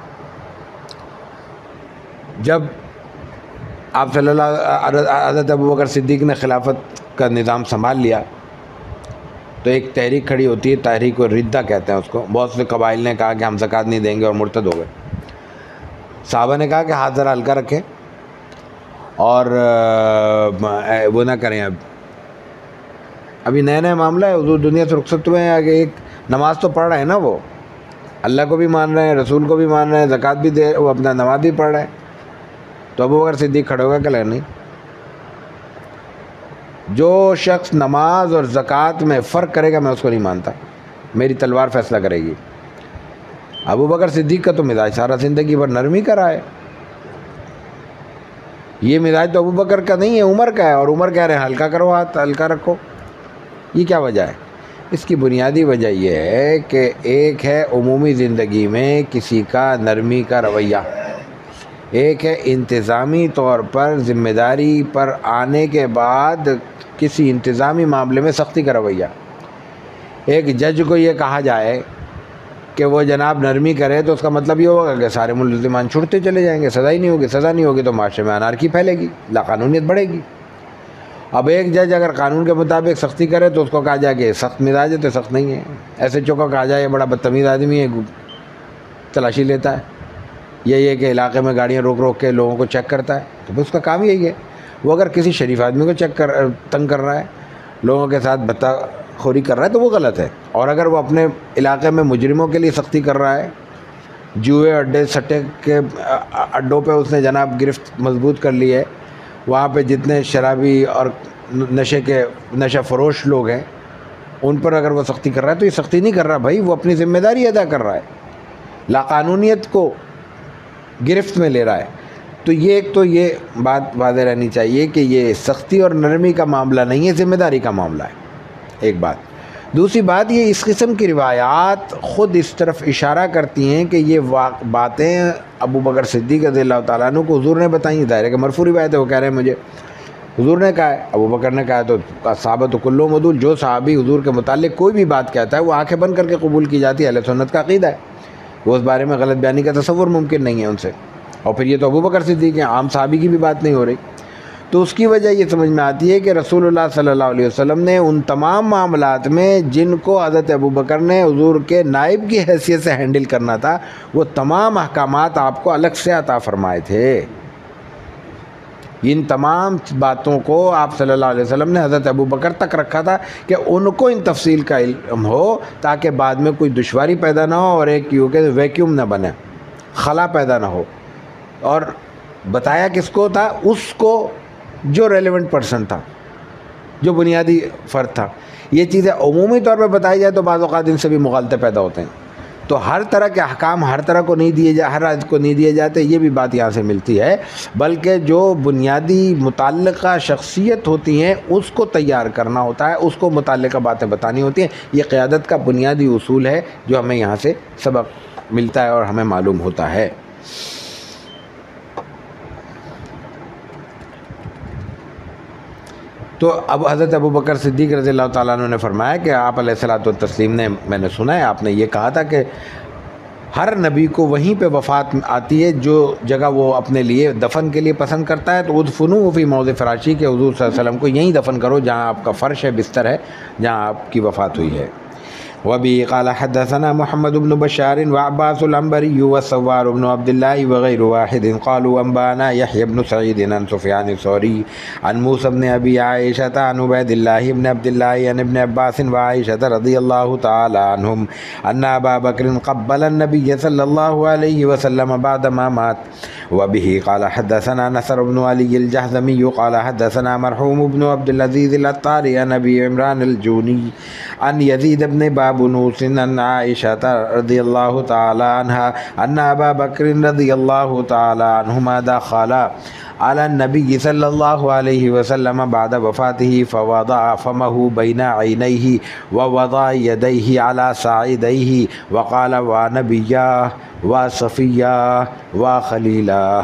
جب آپ صلی اللہ حضرت ابو بکر صدیق نے خلافت کا نظام سنبھال لیا تو ایک تحریک کھڑی ہوتی ہے، تحریک ردہ کہتے ہیں اس کو۔ بہت سے قبائل نے کہا کہ ہم زکوٰۃ نہیں دیں گے اور مرتد ہو گئے۔ صحابہ نے کہا کہ ہاتھ ذرا ہلکا رکھیں اور وہ نہ کریں، اب ابھی نیا نیا معاملہ ہے، حضور دنیا سے رخصت ہوئے ہیں، آگے ایک نماز تو پڑھ رہے ہیں نا، وہ اللہ کو بھی مان رہے ہیں، رسول کو بھی مان رہے ہیں، زکوٰۃ بھی دے، وہ اپنا نماز بھی پڑھ رہے ہیں۔ تو ابو بکر صدیق کھڑے ہوگا کہ نہیں، جو شخص نماز اور زکوٰۃ میں فرق کرے گا میں اس کو نہیں مانتا، میری تلوار فیصلہ کرے گی۔ ابو بکر صدیق کا تو مزاج سارا زندگی بھر نرمی کا رہا ہے، یہ مزاج تو ابو بکر کا نہیں ہے، عمر کا ہے، اور عمر کہہ رہے ہیں ہلکا کرو، ہاتھ ہلکا رکھو۔ یہ کیا وجہ ہے؟ اس کی بنیادی وجہ یہ ہے کہ ایک ہے عمومی زندگی میں کسی کا نرمی کا رویہ، ایک ہے انتظامی طور پر ذمہ داری پر آنے کے بعد کسی انتظامی معاملے میں سختی کا رویہ۔ ایک جج کو یہ کہا جائے کہ وہ جناب نرمی کرے تو اس کا مطلب یہ ہوگا کہ سارے ملزمان چھوٹتے چلے جائیں گے، سزا ہی نہیں ہوگی، سزا نہیں ہوگی تو معاشرے میں انارکی پھیلے گی، لا قانونیت بڑھے گی۔ اب ایک جج اگر قانون کے مطابق سختی کرے تو اس کو کہا جائے کہ سخت مزاج ہے تو سخت نہیں ہے، ایسے چوکا کہا جائے یہ بڑا بدتمیز آدمی ہے، تلاشی لیتا ہے، یہ یہ کہ علاقے میں گاڑیاں روک روک کے لوگوں کو چیک کرتا ہے، تو اس کا کام یہی ہے۔ وہ اگر کسی شریف آدمی کو چیک کر تنگ کر رہا ہے، لوگوں کے ساتھ بتا خوری کر رہا ہے تو وہ غلط ہے، اور اگر وہ اپنے علاقے میں مجرموں کے لیے سختی کر رہا ہے، جوئے اڈے سٹے کے اڈوں پہ اس نے جناب گرفت مضبوط کر لی ہے، وہاں پہ جتنے شرابی اور نشے کے نشہ فروش لوگ ہیں ان پر اگر وہ سختی کر رہا ہے تو یہ سختی نہیں کر رہا بھائی، وہ اپنی ذمہ داری ادا کر رہا ہے، لا قانونیت کو گرفت میں لے رہا ہے۔ تو یہ ایک تو یہ بات واضح رہنی چاہیے کہ یہ سختی اور نرمی کا معاملہ نہیں ہے، ذمہ داری کا معاملہ ہے، ایک بات۔ دوسری بات، یہ اس قسم کی روایات خود اس طرف اشارہ کرتی ہیں کہ یہ باتیں ابو بکر صدیق رضی اللہ تعالیٰ عنہ کو حضور نے بتائیں، ظاہر ہے کہ مرفوع روایت ہے، وہ کہہ رہے ہیں مجھے حضور نے کہا ہے، ابو بکر نے کہا ہے، تو صحابہ کلہم عدول، جو صحابی حضور کے متعلق کوئی بھی بات کہتا ہے وہ آنکھیں بند کر کے قبول کی جاتی ہے، اہل سنت کا عقیدہ ہے، وہ اس بارے میں غلط بیانی کا تصور ممکن نہیں ہے ان سے۔ اور پھر یہ تو ابو بکر صدیق ہیں، عام صحابی کی بھی بات نہیں ہو رہی، تو اس کی وجہ یہ سمجھ میں آتی ہے کہ رسول اللہ صلی اللہ علیہ وسلم نے ان تمام معاملات میں جن کو حضرت ابو بکر نے حضور کے نائب کی حیثیت سے ہینڈل کرنا تھا، وہ تمام احکامات آپ کو الگ سے عطا فرمائے تھے۔ ان تمام باتوں کو آپ صلی اللہ علیہ وسلم نے حضرت ابو بکر تک رکھا تھا کہ ان کو ان تفصیل کا علم ہو، تاکہ بعد میں کوئی دشواری پیدا نہ ہو اور ایک یوں کہ ویکیوم نہ بنے، خلا پیدا نہ ہو۔ اور بتایا کس کو تھا؟ اس کو جو ریلیونٹ پرسن تھا، جو بنیادی فرد تھا۔ یہ چیزیں عمومی طور پہ بتائی جائے تو بعض اوقات ان سے بھی مغالطے پیدا ہوتے ہیں، تو ہر طرح کے احکام ہر طرح کو نہیں دیے جا ہر آدمی کو نہیں دیے جاتے، یہ بھی بات یہاں سے ملتی ہے، بلکہ جو بنیادی متعلقہ شخصیت ہوتی ہیں اس کو تیار کرنا ہوتا ہے، اس کو متعلقہ باتیں بتانی ہوتی ہیں۔ یہ قیادت کا بنیادی اصول ہے جو ہمیں یہاں سے سبق ملتا ہے اور ہمیں معلوم ہوتا ہے۔ تو اب حضرت ابو بکر صدیق رضی اللہ تعالیٰ عنہ نے فرمایا کہ آپ علیہ الصلوۃ والتسلیم نے، میں نے سنا ہے آپ نے یہ کہا تھا کہ ہر نبی کو وہیں پہ وفات آتی ہے جو جگہ وہ اپنے لیے دفن کے لیے پسند کرتا ہے، تو ادفنوہ فی موضع فراشی، کہ حضور صلی اللہ علیہ وسلم کو یہیں دفن کرو جہاں آپ کا فرش ہے، بستر ہے، جہاں آپ کی وفات ہوئی ہے۔ وبه قال حدثنا محمد بن بشار وعباس العنبري والسوار بن عبد الله وغير واحد قالوا أنبانا يحيى بن سعيد عن سفيان الثوري عن موسى بن أبي عائشة عن عبيد الله بن عبد الله عن ابن عباس وعائشة رضي الله تعالى عنهم أن أبا بكر قبل النبي صلى الله عليه وسلم بعدما مات۔ وبه قال حدثنا نصر بن علي الجهضمي قال حدثنا مرحوم بن عبد العزيز العطاري عن أبي عمران الجوني عن يزيد بن بابنوس عن عائشة رضي الله تعالى عنها أن أبا بكر رضي الله تعالى عنهما دخل على النبي صلى الله عليه وسلم بعد وفاته فوضع فمه بين عينيه ووضع يديه على ساعديه وقال ونبيا وصفيا وخليلا۔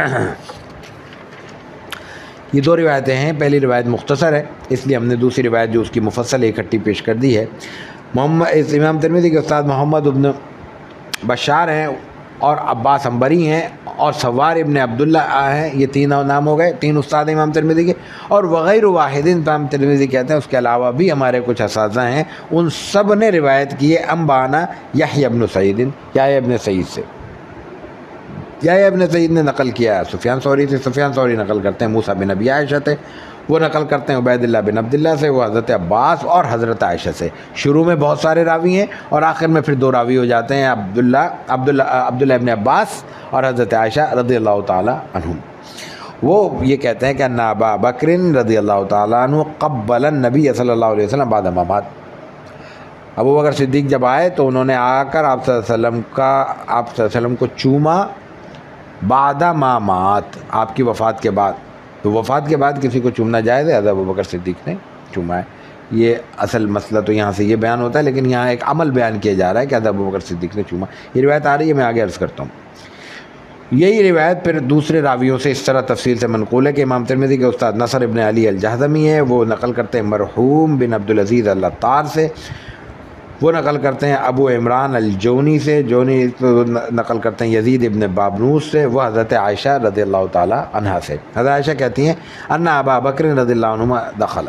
یہ دو روایتیں ہیں، پہلی روایت مختصر ہے اس لیے ہم نے دوسری روایت جو اس کی مفصل اکٹھی پیش کر دی ہے۔ محمد اس امام ترمذی کے استاد محمد ابن بشار ہیں اور عباس عنبری ہیں اور سوار ابن عبداللہ ہیں، یہ تین نام ہو گئے، تین استاد امام ترمذی کے، اور وغیر واحد امام ترمذی کہتے ہیں اس کے علاوہ بھی ہمارے کچھ اساتذہ ہیں، ان سب نے روایت کی ہے انبانا یحییٰ ابن سعید، یحییٰ ابن سعید سے۔ یحییٰ ابن سعید نے نقل کیا ہے سفیان ثوری سے، سفیان ثوری نقل کرتے ہیں موسیٰ بن ابی عائشہ سے، وہ نقل کرتے ہیں عبید اللہ بن عبداللہ سے، وہ حضرت عباس اور حضرت عائشہ سے۔ شروع میں بہت سارے راوی ہیں اور آخر میں پھر دو راوی ہو جاتے ہیں، عبداللہ عبداللہ عبداللہ ابن عباس اور حضرت عائشہ رضی اللہ تعالیٰ عنہم۔ وہ یہ کہتے ہیں کہ ان ابا بکر رضی اللہ تعالیٰ عنہ قبل النبی صلی اللہ علیہ وسلم بعد ما مات، ابو بکر صدیق جب آئے تو انہوں نے آ کر آپ صلی اللہ علیہ وسلم کا آپ صلی اللہ علیہ وسلم کو چوما بعد ما مات، آپ کی وفات کے بعد۔ تو وفات کے بعد کسی کو چومنا جائز ہے، حضرت ابو بکر صدیق نے چوما ہے۔ یہ اصل مسئلہ تو یہاں سے یہ بیان ہوتا ہے، لیکن یہاں ایک عمل بیان کیا جا رہا ہے کہ حضرت ابو بکر صدیق نے چوما۔ یہ روایت آ رہی ہے، میں آگے عرض کرتا ہوں۔ یہی روایت پھر دوسرے راویوں سے اس طرح تفصیل سے منقول ہے کہ امام ترمذی کے استاد نصر ابن علی الجہضمی ہے، وہ نقل کرتے ہیں مرحوم بن عبد العزیز العطار سے، وہ نقل کرتے ہیں ابو عمران الجونی سے، جونی نقل کرتے ہیں یزید ابن بابنوس سے، وہ حضرت عائشہ رضی اللہ تعالی عنہا سے۔ حضرت عائشہ کہتی ہیں ان ابا بکر رضی اللہ عنہما دخل،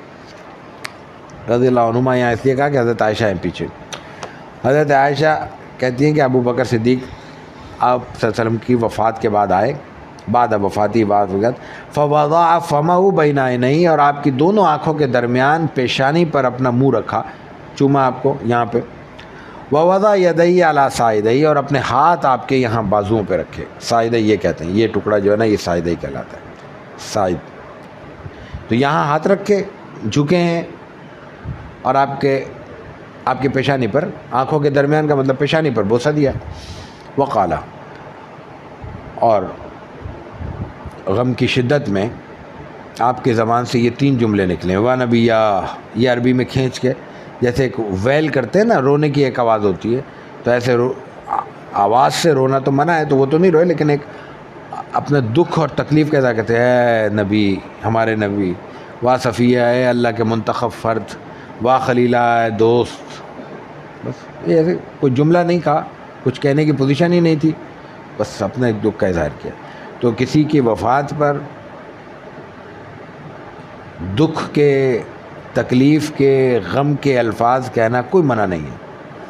رضی اللہ عنہما یہاں اس لیے کہا کہ حضرت عائشہ ہیں پیچھے۔ حضرت عائشہ کہتی ہیں کہ ابو بکر صدیق آپ صلی اللہ علیہ وسلم کی وفات کے بعد آئے، بعد وفاتی بعد وقت فوضع فمہ بین عینیہ، اور آپ کی دونوں آنکھوں کے درمیان پیشانی پر اپنا منہ رکھا، چوما آپ کو یہاں پہ، ووضع یدیہ علی ساعدیہ، اور اپنے ہاتھ آپ کے یہاں بازوؤں پہ رکھے۔ ساعدہ یہ کہتے ہیں، یہ ٹکڑا جو ہے نا یہ ساعدہ ہی کہلاتا ہے، ساعد۔ تو یہاں ہاتھ رکھے جھکے ہیں اور آپ کے آپ کی پیشانی پر، آنکھوں کے درمیان کا مطلب پیشانی پر بوسہ دیا۔ وقالا، اور غم کی شدت میں آپ کی زبان سے یہ تین جملے نکلے، وا نبیہ، یہ عربی میں کھینچ کے جیسے ایک ویل کرتے ہیں نا، رونے کی ایک آواز ہوتی ہے، تو ایسے رو آواز سے رونا تو منع ہے، تو وہ تو نہیں روئے، لیکن ایک اپنے دکھ اور تکلیف کے ساتھ کہتے ہیں اے نبی، ہمارے نبی، وا صفیہ، اے اللہ کے منتخب فرد، وا خلیلہ، اے دوست۔ بس یہ ایسے کوئی جملہ نہیں کہا، کچھ کہنے کی پوزیشن ہی نہیں تھی، بس اپنے دکھ کا اظہار کیا۔ تو کسی کی وفات پر دکھ کے، تکلیف کے، غم کے الفاظ کہنا کوئی منع نہیں ہے،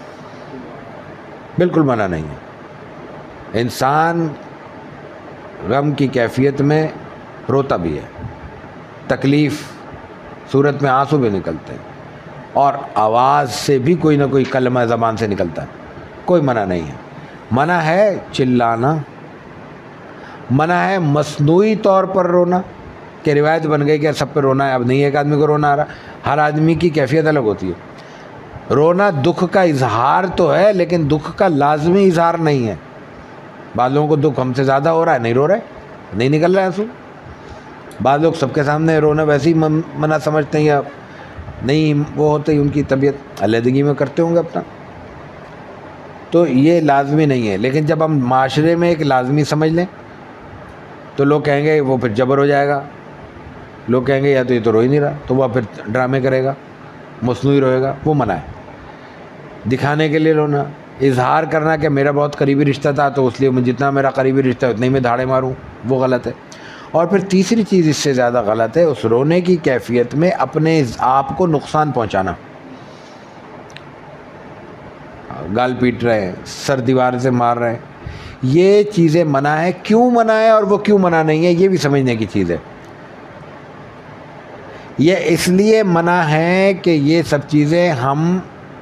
بالکل منع نہیں ہے۔ انسان غم کی کیفیت میں روتا بھی ہے، تکلیف صورت میں آنسو بھی نکلتے ہیں، اور آواز سے بھی کوئی نہ کوئی کلمہ زبان سے نکلتا ہے، کوئی منع نہیں ہے۔ منع ہے چلانا، منع ہے مصنوعی طور پر رونا، کہ روایت بن گئی کہ سب پہ رونا ہے، اب نہیں ایک آدمی کو رونا آ رہا۔ ہر آدمی کی کیفیت الگ ہوتی ہے۔ رونا دکھ کا اظہار تو ہے، لیکن دکھ کا لازمی اظہار نہیں ہے۔ بعض لوگوں کو دکھ ہم سے زیادہ ہو رہا ہے، نہیں رو رہے، نہیں نکل رہا ہے آنسو۔ بعض لوگ سب کے سامنے رونا ویسے ہی منع سمجھتے ہیں، یا نہیں وہ ہوتے ہی ان کی طبیعت علیحدگی میں کرتے ہوں گے اپنا، تو یہ لازمی نہیں ہے۔ لیکن جب ہم معاشرے میں ایک لازمی سمجھ لیں تو لوگ کہیں گے وہ پھر جبر ہو جائے گا، لوگ کہیں گے یا تو یہ تو رو ہی نہیں رہا، تو وہ پھر ڈرامے کرے گا، مصنوعی روئے گا، وہ منع ہے۔ دکھانے کے لیے رونا، اظہار کرنا کہ میرا بہت قریبی رشتہ تھا تو اس لیے میں جتنا میرا قریبی رشتہ ہے اتنے ہی میں دھاڑے ماروں، وہ غلط ہے۔ اور پھر تیسری چیز اس سے زیادہ غلط ہے، اس رونے کی کیفیت میں اپنے آپ کو نقصان پہنچانا۔ گال پیٹ رہے ہیں، سر دیوار سے مار رہے ہیں، یہ چیزیں منع ہے۔ کیوں منع ہے اور وہ کیوں منع نہیں ہے، یہ بھی سمجھنے کی چیز ہے۔ یہ اس لیے منع ہے کہ یہ سب چیزیں ہم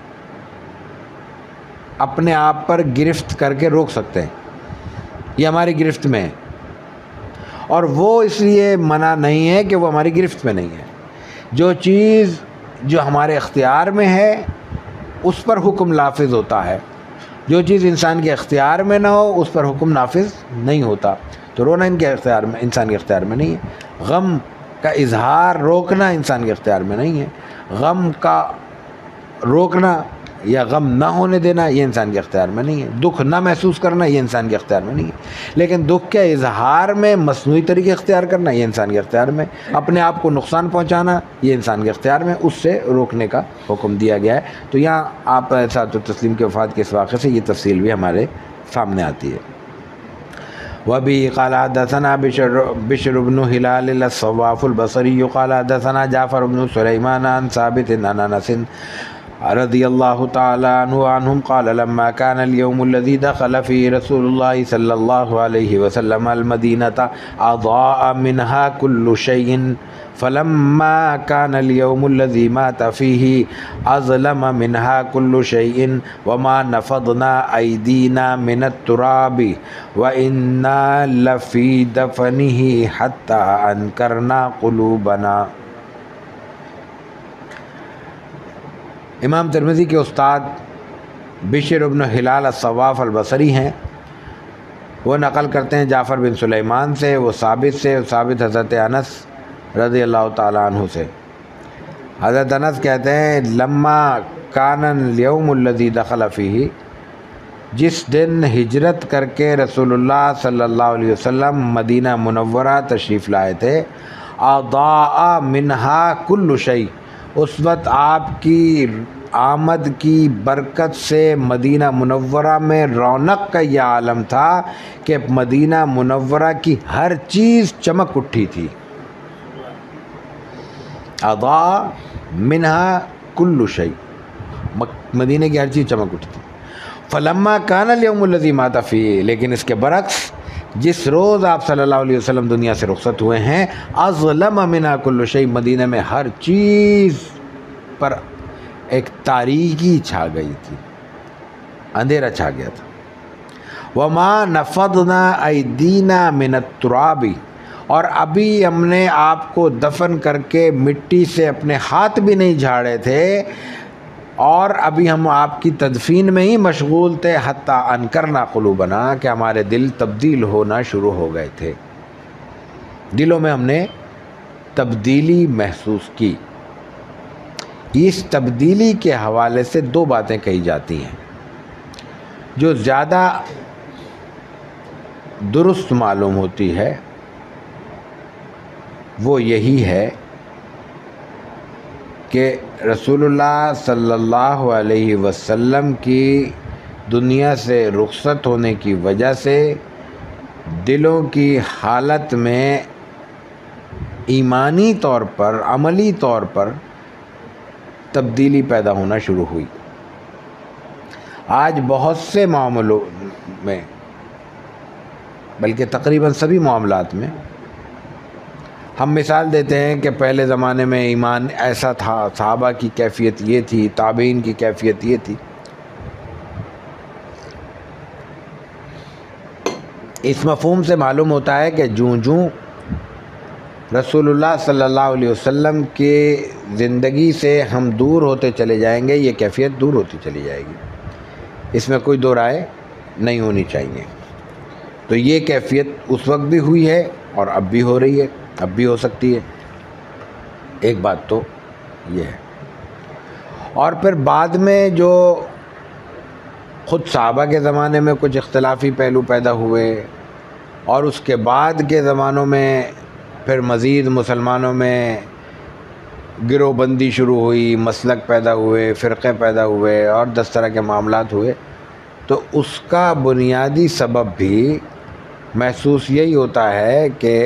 اپنے آپ پر گرفت کر کے روک سکتے ہیں، یہ ہماری گرفت میں ہے۔ اور وہ اس لیے منع نہیں ہے کہ وہ ہماری گرفت میں نہیں ہے۔ جو چیز جو ہمارے اختیار میں ہے اس پر حکم نافذ ہوتا ہے، جو چیز انسان کے اختیار میں نہ ہو اس پر حکم نافذ نہیں ہوتا۔ تو رونا ان کے اختیار میں، انسان کے اختیار میں نہیں ہے۔ غم کا اظہار روکنا انسان کے اختیار میں نہیں ہے۔ غم کا روکنا یا غم نہ ہونے دینا یہ انسان کے اختیار میں نہیں ہے۔ دکھ نہ محسوس کرنا یہ انسان کے اختیار میں نہیں ہے۔ لیکن دکھ کے اظہار میں مصنوعی طریقے اختیار کرنا یہ انسان کے اختیار میں، اپنے آپ کو نقصان پہنچانا یہ انسان کے اختیار میں، اس سے روکنے کا حکم دیا گیا ہے۔ تو یہاں آپ سعادت تسلیم کے وفات کے اس واقعے سے یہ تفصیل بھی ہمارے سامنے آتی ہے۔ وَبِهِ قَالَ حَدَّثَنَا بِشْرُ بْنُ هِلَالٍ الصَّوَّافُ الْبَصْرِيُّ قَالَ حَدَّثَنَا جَعْفَرُ بْنُ سُلَيْمَانَ عَنْ ثَابِتٍ عَنْ أَنَسٍ رضي الله تعالى عنه عنهم قال لما كان اليوم الذي دخل فيه رسول الله صلى الله عليه وسلم المدينة أضاء منها كل شيء فلما كان اليوم الذي مات فيه أظلم منها كل شيء وما نفضنا أيدينا من التراب وإنا لفي دفنه حتى أنكرنا قلوبنا۔ امام ترمذی کے استاد بشر بن ہلال الصواف البصری ہیں، وہ نقل کرتے ہیں جعفر بن سلیمان سے، وہ ثابت سے، ثابت حضرت انس رضی اللہ تعالیٰ عنہ سے۔ حضرت انس کہتے ہیں لما کان الیوم الذی دخل فیہ، جس دن ہجرت کر کے رسول اللہ صلی اللہ علیہ وسلم مدینہ منورہ تشریف لائے تھے، اضاء منہا کل شیء، اس وقت آپ کی آمد کی برکت سے مدینہ منورہ میں رونق کا یہ عالم تھا کہ مدینہ منورہ کی ہر چیز چمک اٹھی تھی۔ اضاء منہا کل شیء، مدینہ کی ہر چیز چمک اٹھی تھی۔ فلما کان الیوم الذی مات فیہ، لیکن اس کے برعکس جس روز آپ صلی اللہ علیہ وسلم دنیا سے رخصت ہوئے ہیں، اظلم منہا کل شیء، مدینہ میں ہر چیز پر ایک تاریکی چھا گئی تھی، اندھیرا چھا گیا تھا۔ وما نفضنا ایدینا من التراب، اور ابھی ہم نے آپ کو دفن کر کے مٹی سے اپنے ہاتھ بھی نہیں جھاڑے تھے، اور ابھی ہم آپ کی تدفین میں ہی مشغول تھے، حتی انکرنا قلوبنا، کہ ہمارے دل تبدیل ہونا شروع ہو گئے تھے، دلوں میں ہم نے تبدیلی محسوس کی۔ اس تبدیلی کے حوالے سے دو باتیں کہی جاتی ہیں جو زیادہ درست معلوم ہوتی ہے، وہ یہی ہے کہ رسول اللہ صلی اللہ علیہ وسلم کی دنیا سے رخصت ہونے کی وجہ سے دلوں کی حالت میں ایمانی طور پر، عملی طور پر تبدیلی پیدا ہونا شروع ہوئی۔ آج بہت سے معاملوں میں، بلکہ تقریباً سبھی معاملات میں ہم مثال دیتے ہیں کہ پہلے زمانے میں ایمان ایسا تھا، صحابہ کی کیفیت یہ تھی، تابعین کی کیفیت یہ تھی. اس مفہوم سے معلوم ہوتا ہے کہ جوں جوں رسول اللہ صلی اللہ علیہ وسلم کے زندگی سے ہم دور ہوتے چلے جائیں گے، یہ کیفیت دور ہوتی چلی جائے گی. اس میں کوئی دو رائے نہیں ہونی چاہیے. تو یہ کیفیت اس وقت بھی ہوئی ہے اور اب بھی ہو رہی ہے، اب بھی ہو سکتی ہے. ایک بات تو یہ ہے. اور پھر بعد میں جو خود صحابہ کے زمانے میں کچھ اختلافی پہلو پیدا ہوئے اور اس کے بعد کے زمانوں میں پھر مزید مسلمانوں میں گروہ بندی شروع ہوئی، مسلک پیدا ہوئے، فرقے پیدا ہوئے اور دس طرح کے معاملات ہوئے، تو اس کا بنیادی سبب بھی محسوس یہی ہوتا ہے کہ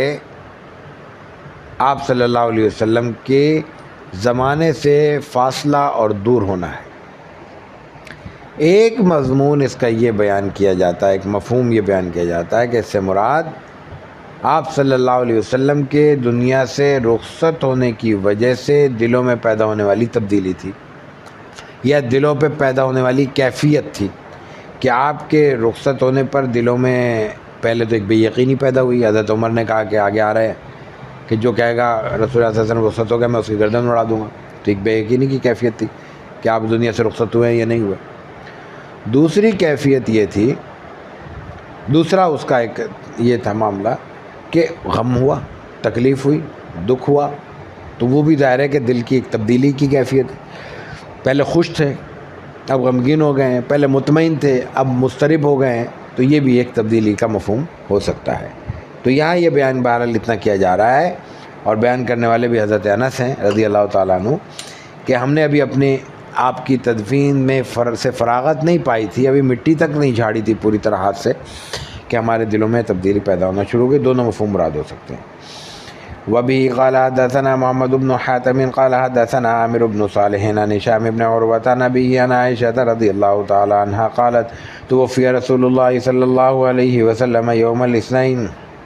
آپ صلی اللہ علیہ وسلم کے زمانے سے فاصلہ اور دور ہونا ہے. ایک مضمون اس کا یہ بیان کیا جاتا ہے، ایک مفہوم یہ بیان کیا جاتا ہے کہ اس سے مراد آپ صلی اللہ علیہ وسلم کے دنیا سے رخصت ہونے کی وجہ سے دلوں میں پیدا ہونے والی تبدیلی تھی، یا دلوں پہ پیدا ہونے والی کیفیت تھی کہ آپ کے رخصت ہونے پر دلوں میں پہلے تو ایک بے یقینی پیدا ہوئی. حضرت عمر نے کہا کہ آگے آ رہے ہیں کہ جو کہے گا رسول اللہ صلی اللہ علیہ وسلم رخصت ہو گیا میں اس کی گردن اڑا دوں گا. تو ایک بے یقینی کی کیفیت تھی کہ آپ دنیا سے رخصت ہوئے ہیں یا نہیں ہوئے. دوسری کیفیت یہ تھی، دوسرا اس کا ایک یہ تھا معاملہ کہ غم ہوا، تکلیف ہوئی، دکھ ہوا. تو وہ بھی ظاہر ہے کہ دل کی ایک تبدیلی کی کیفیت ہے. پہلے خوش تھے اب غمگین ہو گئے ہیں، پہلے مطمئن تھے اب مضطرب ہو گئے ہیں. تو یہ بھی ایک تبدیلی کا مفہوم ہو سکتا ہے. تو یہاں یہ بیان بہرحال اتنا کیا جا رہا ہے، اور بیان کرنے والے بھی حضرت انس ہیں رضی اللہ تعالیٰ عنہ، کہ ہم نے ابھی اپنی آپ کی تدفین میں فر سے فراغت نہیں پائی تھی، ابھی مٹی تک نہیں جھاڑی تھی پوری طرح ہاتھ سے کہ ہمارے دلوں میں تبدیلی پیدا ہونا شروع ہو گئی. دونوں مفہوم مراد ہو سکتے ہیں. وَبِهِ قَالَ حَدَّثَنَا مُحَمَّدُ بْنُ حَاتِمٍ قَالَ حَدَّثَنَا عَامِرُ بْنُ صَالِحٍ عَنْ هِشَامِ بْنِ عُرْوَةَ عَنْ أَبِيهِ عَنْ عَائِشَةَ رضی اللہ تعالی عنہا قالت توفی رسول اللہ صلی اللہ علیہ وسلم یوم الاثنین.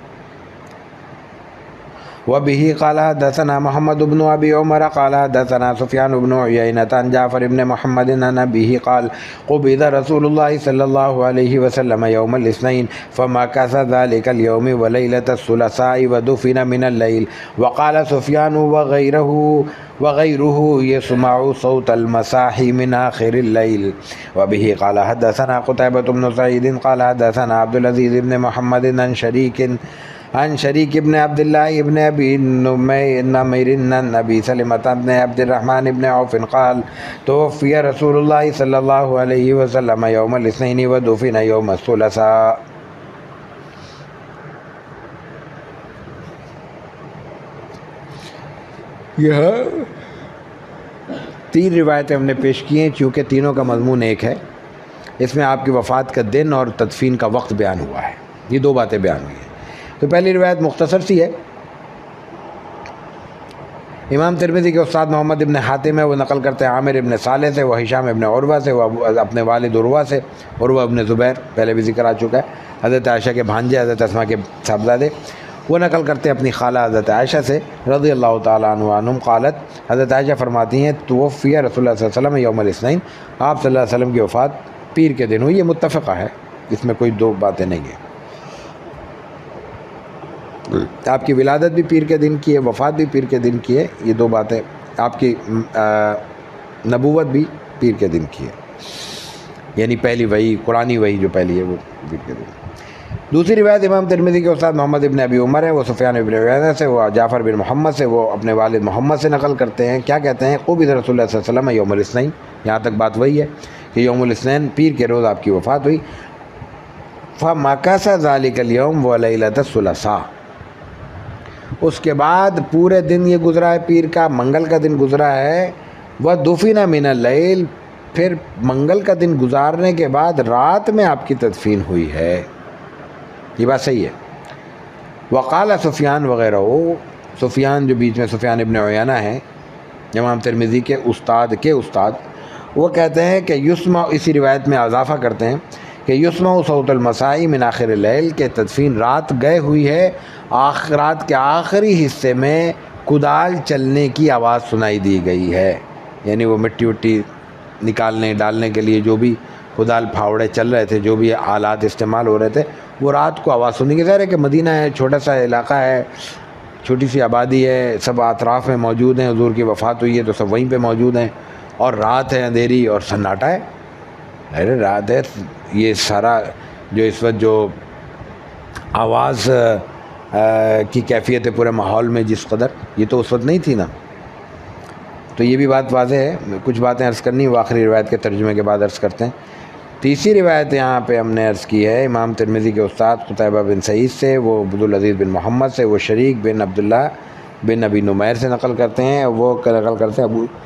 وبه قال حدثنا محمد بن ابي عمر قال حدثنا سفيان بن عيينة عن جعفر بن محمد عن ابيه قال قبض رسول الله صلى الله عليه وسلم يوم الاثنين فمكث ذلك اليوم وليلة الثلاثاء ودفن من الليل. وقال سفيان وغيره وغيره يسمع صوت المساح من آخر الليل. وبه قال حدثنا قتيبة بن سعيد قال حدثنا عبد العزيز بن محمد عن شريك عن شريك بن عبد الله بن أبي نمير عن أبي سلمة بن عبد الرحمن بن عوف قال توفي رسول الله صلى الله عليه وسلم يوم الاثنين ودفن يوم الثلاثاء. یہ تین روایتیں ہم نے پیش کی ہیں چونکہ تینوں کا مضمون ایک ہے. اس میں آپ کی وفات کا دن اور تدفین کا وقت بیان ہوا ہے. یہ دو باتیں بیان ہوئی ہیں. تو پہلی روایت مختصر سی ہے. امام ترمذی کے استاد محمد ابن حاتم ہے، وہ نقل کرتے ہیں عامر ابن صالح سے، وہ ہشام ابن عروہ سے، وہ اپنے والد عروہ سے، عروہ ابن زبیر پہلے بھی ذکر آ چکا ہے، حضرت عائشہ کے بھانجے حضرت اسماء کے صاحبزادے. وہ نقل کرتے ہیں اپنی خالہ حضرت عائشہ سے رضی اللہ تعالیٰ عنہ عنہم قالت حضرت عائشہ فرماتی ہیں توفی رسول اللہ صلی اللہ علیہ وسلم یوم الاثنین، آپ صلی اللہ علیہ وسلم کی وفات پیر کے دن ہوئی. یہ متفقہ ہے، اس میں کوئی دو باتیں نہیں ہیں. آپ کی ولادت بھی پیر کے دن کی ہے، وفات بھی پیر کے دن کی ہے. یہ دو باتیں. آپ کی نبوت بھی پیر کے دن کی ہے، یعنی پہلی وحی قرآنی وحی جو پہلی ہے وہ پیر کے دن. دوسری روایت امام ترمذی کے استاد محمد ابن ابی عمر ہے، وہ سفیان ابن عیینہ سے، وہ جعفر بن محمد سے، وہ اپنے والد محمد سے نقل کرتے ہیں. کیا کہتے ہیں؟ قبض رسول اللہ صلی اللہ علیہ وسلم یوم الاثنین. یہاں تک بات وہی ہے کہ یوم الاثنین پیر کے روز آپ کی وفات ہوئی. فمکث ذلک اليوم ولیلۃ الثلاثاء. اس کے بعد پورے دن یہ گزرا ہے، پیر کا منگل کا دن گزرا ہے. وَدُفِنَ مِنَ اللَّيْلِ. پھر منگل کا دن گزارنے کے بعد رات میں آپ کی تدفین ہوئی ہے. یہ بات صحیح ہے. وقال سفیان وغیرہ، سفیان جو بیچ میں سفیان ابن عیینہ ہیں امام ترمذی کے استاد کے استاد، وہ کہتے ہیں کہ یسمع، اسی روایت میں اضافہ کرتے ہیں کہ یسمع صوت المسائی من آخر اللیل، کہ تدفین رات گئے ہوئی ہے، رات کے آخری حصے میں کدال چلنے کی آواز سنائی دی گئی ہے، یعنی وہ مٹی وٹی نکالنے ڈالنے کے لیے جو بھی کدال پھاوڑے چل رہے تھے، جو بھی آلات استعمال ہو رہے تھے، وہ رات کو آواز سنی گئی۔ ظاہر ہے کہ مدینہ ہے، چھوٹا سا علاقہ ہے، چھوٹی سی آبادی ہے، سب اطراف میں موجود ہیں، حضور کی وفات ہوئی ہے تو سب وہیں پہ موجود ہیں، اور رات ہے اندھیری اور سناٹا ہے، ارے رات ہے۔ یہ سارا جو اس وقت جو آواز کی کیفیت ہے پورے ماحول میں جس قدر، یہ تو اس وقت نہیں تھی نا۔ تو یہ بھی بات واضح ہے۔ کچھ باتیں عرض کرنی وہ آخری روایت کے ترجمے کے بعد عرض کرتے ہیں۔ تیسری روایت یہاں پہ ہم نے عرض کی ہے امام ترمذی کے استاد قتیبہ بن سعید سے، وہ عبدالعزیز بن محمد سے، وہ شریک بن عبداللہ بن ابی نمیر سے نقل کرتے ہیں، وہ نقل کرتے ہیں ابو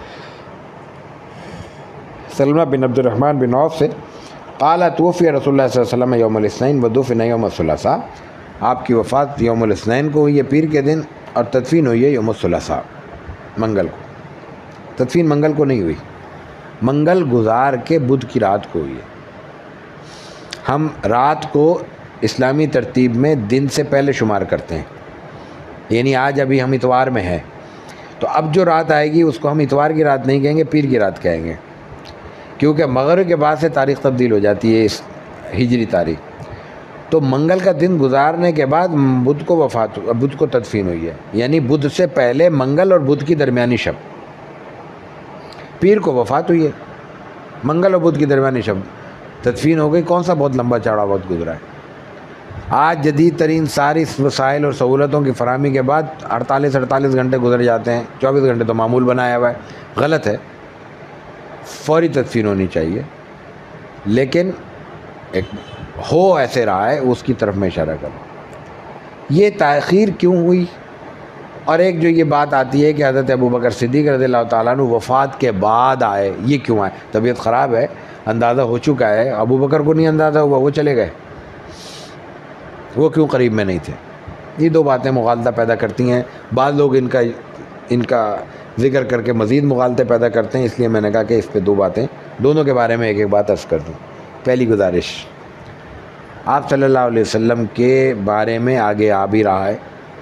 سلمہ بن عبد الرحمن بن عوف سے، قال توفی رسول اللہ صلی اللہ علیہ وسلم یوم الاثنین ودفن یوم الثلاثاء، آپ کی وفات یوم الاثنین کو ہوئی ہے پیر کے دن، اور تدفین ہوئی ہے یوم الثلاثاء منگل کو۔ تدفین منگل کو نہیں ہوئی، منگل گزار کے بدھ کی رات کو ہوئی ہے۔ ہم رات کو اسلامی ترتیب میں دن سے پہلے شمار کرتے ہیں، یعنی آج ابھی ہم اتوار میں ہیں، تو اب جو رات آئے گی اس کو ہم اتوار کی رات نہیں کہیں گے، پیر کی رات کہیں گے، کیونکہ مغرب کے بعد سے تاریخ تبدیل ہو جاتی ہے اس ہجری تاریخ۔ تو منگل کا دن گزارنے کے بعد بدھ کو وفات بدھ کو تدفین ہوئی ہے، یعنی بدھ سے پہلے منگل اور بدھ کی درمیانی شب، پیر کو وفات ہوئی ہے، منگل اور بدھ کی درمیانی شب تدفین ہو گئی۔ کون سا بہت لمبا چوڑا وقت گزرا ہے؟ آج جدید ترین ساری وسائل اور سہولتوں کی فراہمی کے بعد اڑتالیس اڑتالیس گھنٹے گزر جاتے ہیں، چوبیس گھنٹے تو معمول بنایا ہوا ہے، غلط ہے، فوری تدفین ہونی چاہیے، لیکن ایک ہو ایسے رہا ہے اس کی طرف میں اشارہ کروں۔ یہ تاخیر کیوں ہوئی؟ اور ایک جو یہ بات آتی ہے کہ حضرت ابوبکر صدیق رضی اللہ تعالیٰ عنہ وفات کے بعد آئے، یہ کیوں آئے؟ طبیعت خراب ہے، اندازہ ہو چکا ہے، ابوبکر کو نہیں اندازہ ہوا، وہ چلے گئے، وہ کیوں قریب میں نہیں تھے؟ یہ دو باتیں مغالطہ پیدا کرتی ہیں، بعض لوگ ان کا ان کا ذکر کر کے مزید مغالطے پیدا کرتے ہیں، اس لیے میں نے کہا کہ اس پہ دو باتیں، دونوں کے بارے میں ایک ایک بات عرض کر دوں۔ پہلی گزارش، آپ صلی اللہ علیہ وسلم کے بارے میں آگے آ بھی رہا ہے،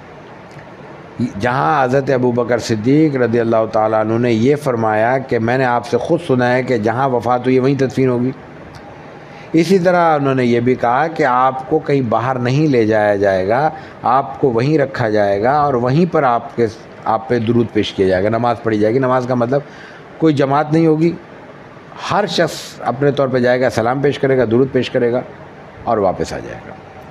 جہاں حضرت ابوبکر صدیق رضی اللہ تعالیٰ عنہ نے یہ فرمایا کہ میں نے آپ سے خود سنا ہے کہ جہاں وفات ہوئی وہیں تدفین ہوگی، اسی طرح انہوں نے یہ بھی کہا کہ آپ کو کہیں باہر نہیں لے جایا جائے گا، آپ کو وہیں رکھا جائے گا اور وہیں پر آپ کے آپ پہ درود پیش کیا جائے گا، نماز پڑھی جائے گی۔ نماز کا مطلب کوئی جماعت نہیں ہوگی، ہر شخص اپنے طور پہ جائے گا، سلام پیش کرے گا، درود پیش کرے گا اور واپس آ جائے گا۔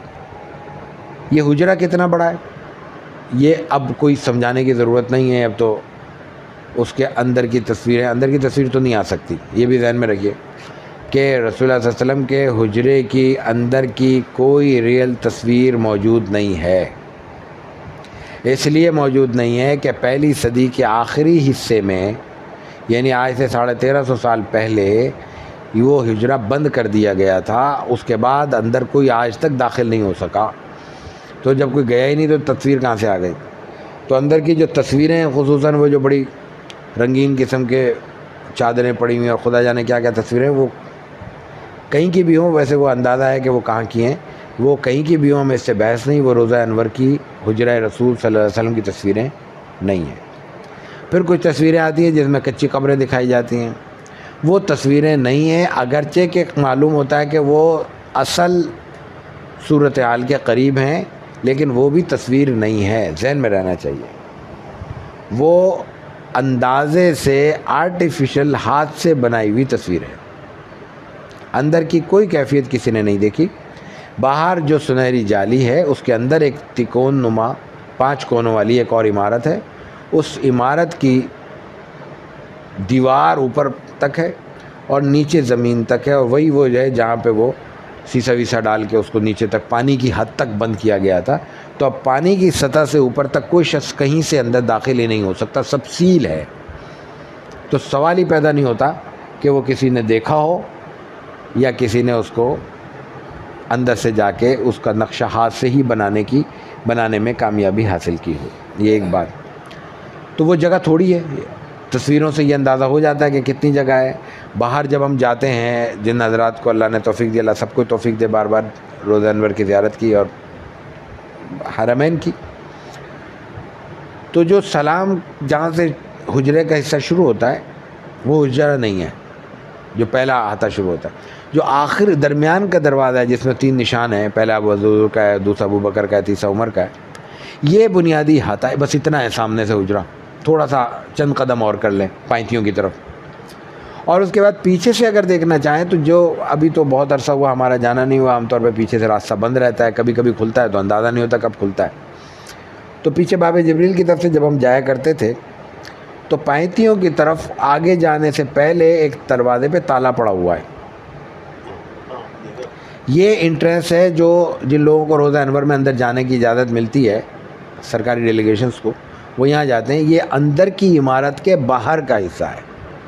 یہ حجرہ کتنا بڑا ہے یہ اب کوئی سمجھانے کی ضرورت نہیں ہے، اب تو اس کے اندر کی تصویریں، اندر کی تصویر تو نہیں آ سکتی، یہ بھی ذہن میں رکھیے کہ رسول اللہ صلی اللہ علیہ وسلم کے حجرے کی اندر کی کوئی ریئل تصویر موجود نہیں ہے، اس لیے موجود نہیں ہے کہ پہلی صدی کے آخری حصے میں، یعنی آج سے ساڑھے تیرہ سو سال پہلے وہ حجرہ بند کر دیا گیا تھا، اس کے بعد اندر کوئی آج تک داخل نہیں ہو سکا، تو جب کوئی گیا ہی نہیں تو تصویر کہاں سے آ گئی؟ تو اندر کی جو تصویریں ہیں، خصوصاً وہ جو بڑی رنگین قسم کے چادریں پڑی ہوئی ہیں اور خدا جانے کیا کیا تصویریں، وہ کہیں کی بھی ہوں، ویسے وہ اندازہ ہے کہ وہ کہاں کی ہیں، وہ کہیں کی بھی ہوں، ہمیں اس سے بحث نہیں، وہ روضہ انور کی حجرہ رسول صلی اللہ علیہ وسلم کی تصویریں نہیں ہیں۔ پھر کچھ تصویریں آتی ہیں جس میں کچی قبریں دکھائی جاتی ہیں، وہ تصویریں نہیں ہیں، اگرچہ کہ معلوم ہوتا ہے کہ وہ اصل صورتحال کے قریب ہیں، لیکن وہ بھی تصویر نہیں ہے، ذہن میں رہنا چاہیے۔ وہ اندازے سے آرٹیفیشل ہاتھ سے بنائی ہوئی تصویر ہے، اندر کی کوئی کیفیت کسی نے نہیں دیکھی۔ باہر جو سنہری جالی ہے اس کے اندر ایک تکون نما پانچ کونوں والی ایک اور عمارت ہے، اس عمارت کی دیوار اوپر تک ہے اور نیچے زمین تک ہے، اور وہی وہ جو ہے جہاں پہ وہ سیسا ویسا ڈال کے اس کو نیچے تک پانی کی حد تک بند کیا گیا تھا، تو اب پانی کی سطح سے اوپر تک کوئی شخص کہیں سے اندر داخل ہی نہیں ہو سکتا، سب سیل ہے۔ تو سوال ہی پیدا نہیں ہوتا کہ وہ کسی نے دیکھا ہو یا کسی نے اس کو اندر سے جا کے اس کا نقشہ ہاتھ سے ہی بنانے کی بنانے میں کامیابی حاصل کی ہو۔ یہ ایک بات۔ تو وہ جگہ تھوڑی ہے، تصویروں سے یہ اندازہ ہو جاتا ہے کہ کتنی جگہ ہے. باہر جب ہم جاتے ہیں، جن حضرات کو اللہ نے توفیق دی، اللہ سب کو توفیق دے، بار بار روضہ انور کی زیارت کی اور حرمین کی، تو جو سلام جہاں سے حجرے کا حصہ شروع ہوتا ہے وہ حجرہ نہیں ہے جو پہلا آتا شروع ہوتا ہے. جو آخر درمیان کا دروازہ ہے جس میں تین نشان ہیں، پہلا ابو حضور کا ہے، دوسرا ابو بکر کا ہے، تیسرا عمر کا ہے، یہ بنیادی احاطہ ہے. بس اتنا ہے سامنے سے حجرہ، تھوڑا سا چند قدم اور کر لیں پائنتیوں کی طرف. اور اس کے بعد پیچھے سے اگر دیکھنا چاہیں تو جو ابھی تو بہت عرصہ ہوا ہمارا جانا نہیں ہوا، عام طور پہ پیچھے سے راستہ بند رہتا ہے، کبھی کبھی کھلتا ہے تو اندازہ نہیں ہوتا کب کھلتا ہے. تو پیچھے باب جبریل کی طرف سے جب ہم جایا کرتے تھے تو پائنتیوں کی طرف آگے جانے سے پہلے ایک دروازے پہ تالا پڑا ہوا ہے. یہ انٹرنس ہے جو جن لوگوں کو روضہ انور میں اندر جانے کی اجازت ملتی ہے، سرکاری ڈیلیگیشنز کو، وہ یہاں جاتے ہیں. یہ اندر کی عمارت کے باہر کا حصہ ہے.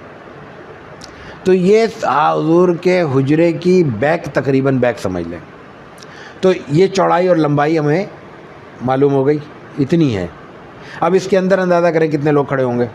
تو یہ حضور کے حجرے کی بیک، تقریباً بیک سمجھ لیں. تو یہ چوڑائی اور لمبائی ہمیں معلوم ہو گئی، اتنی ہے. اب اس کے اندر اندازہ کریں کتنے لوگ کھڑے ہوں گے،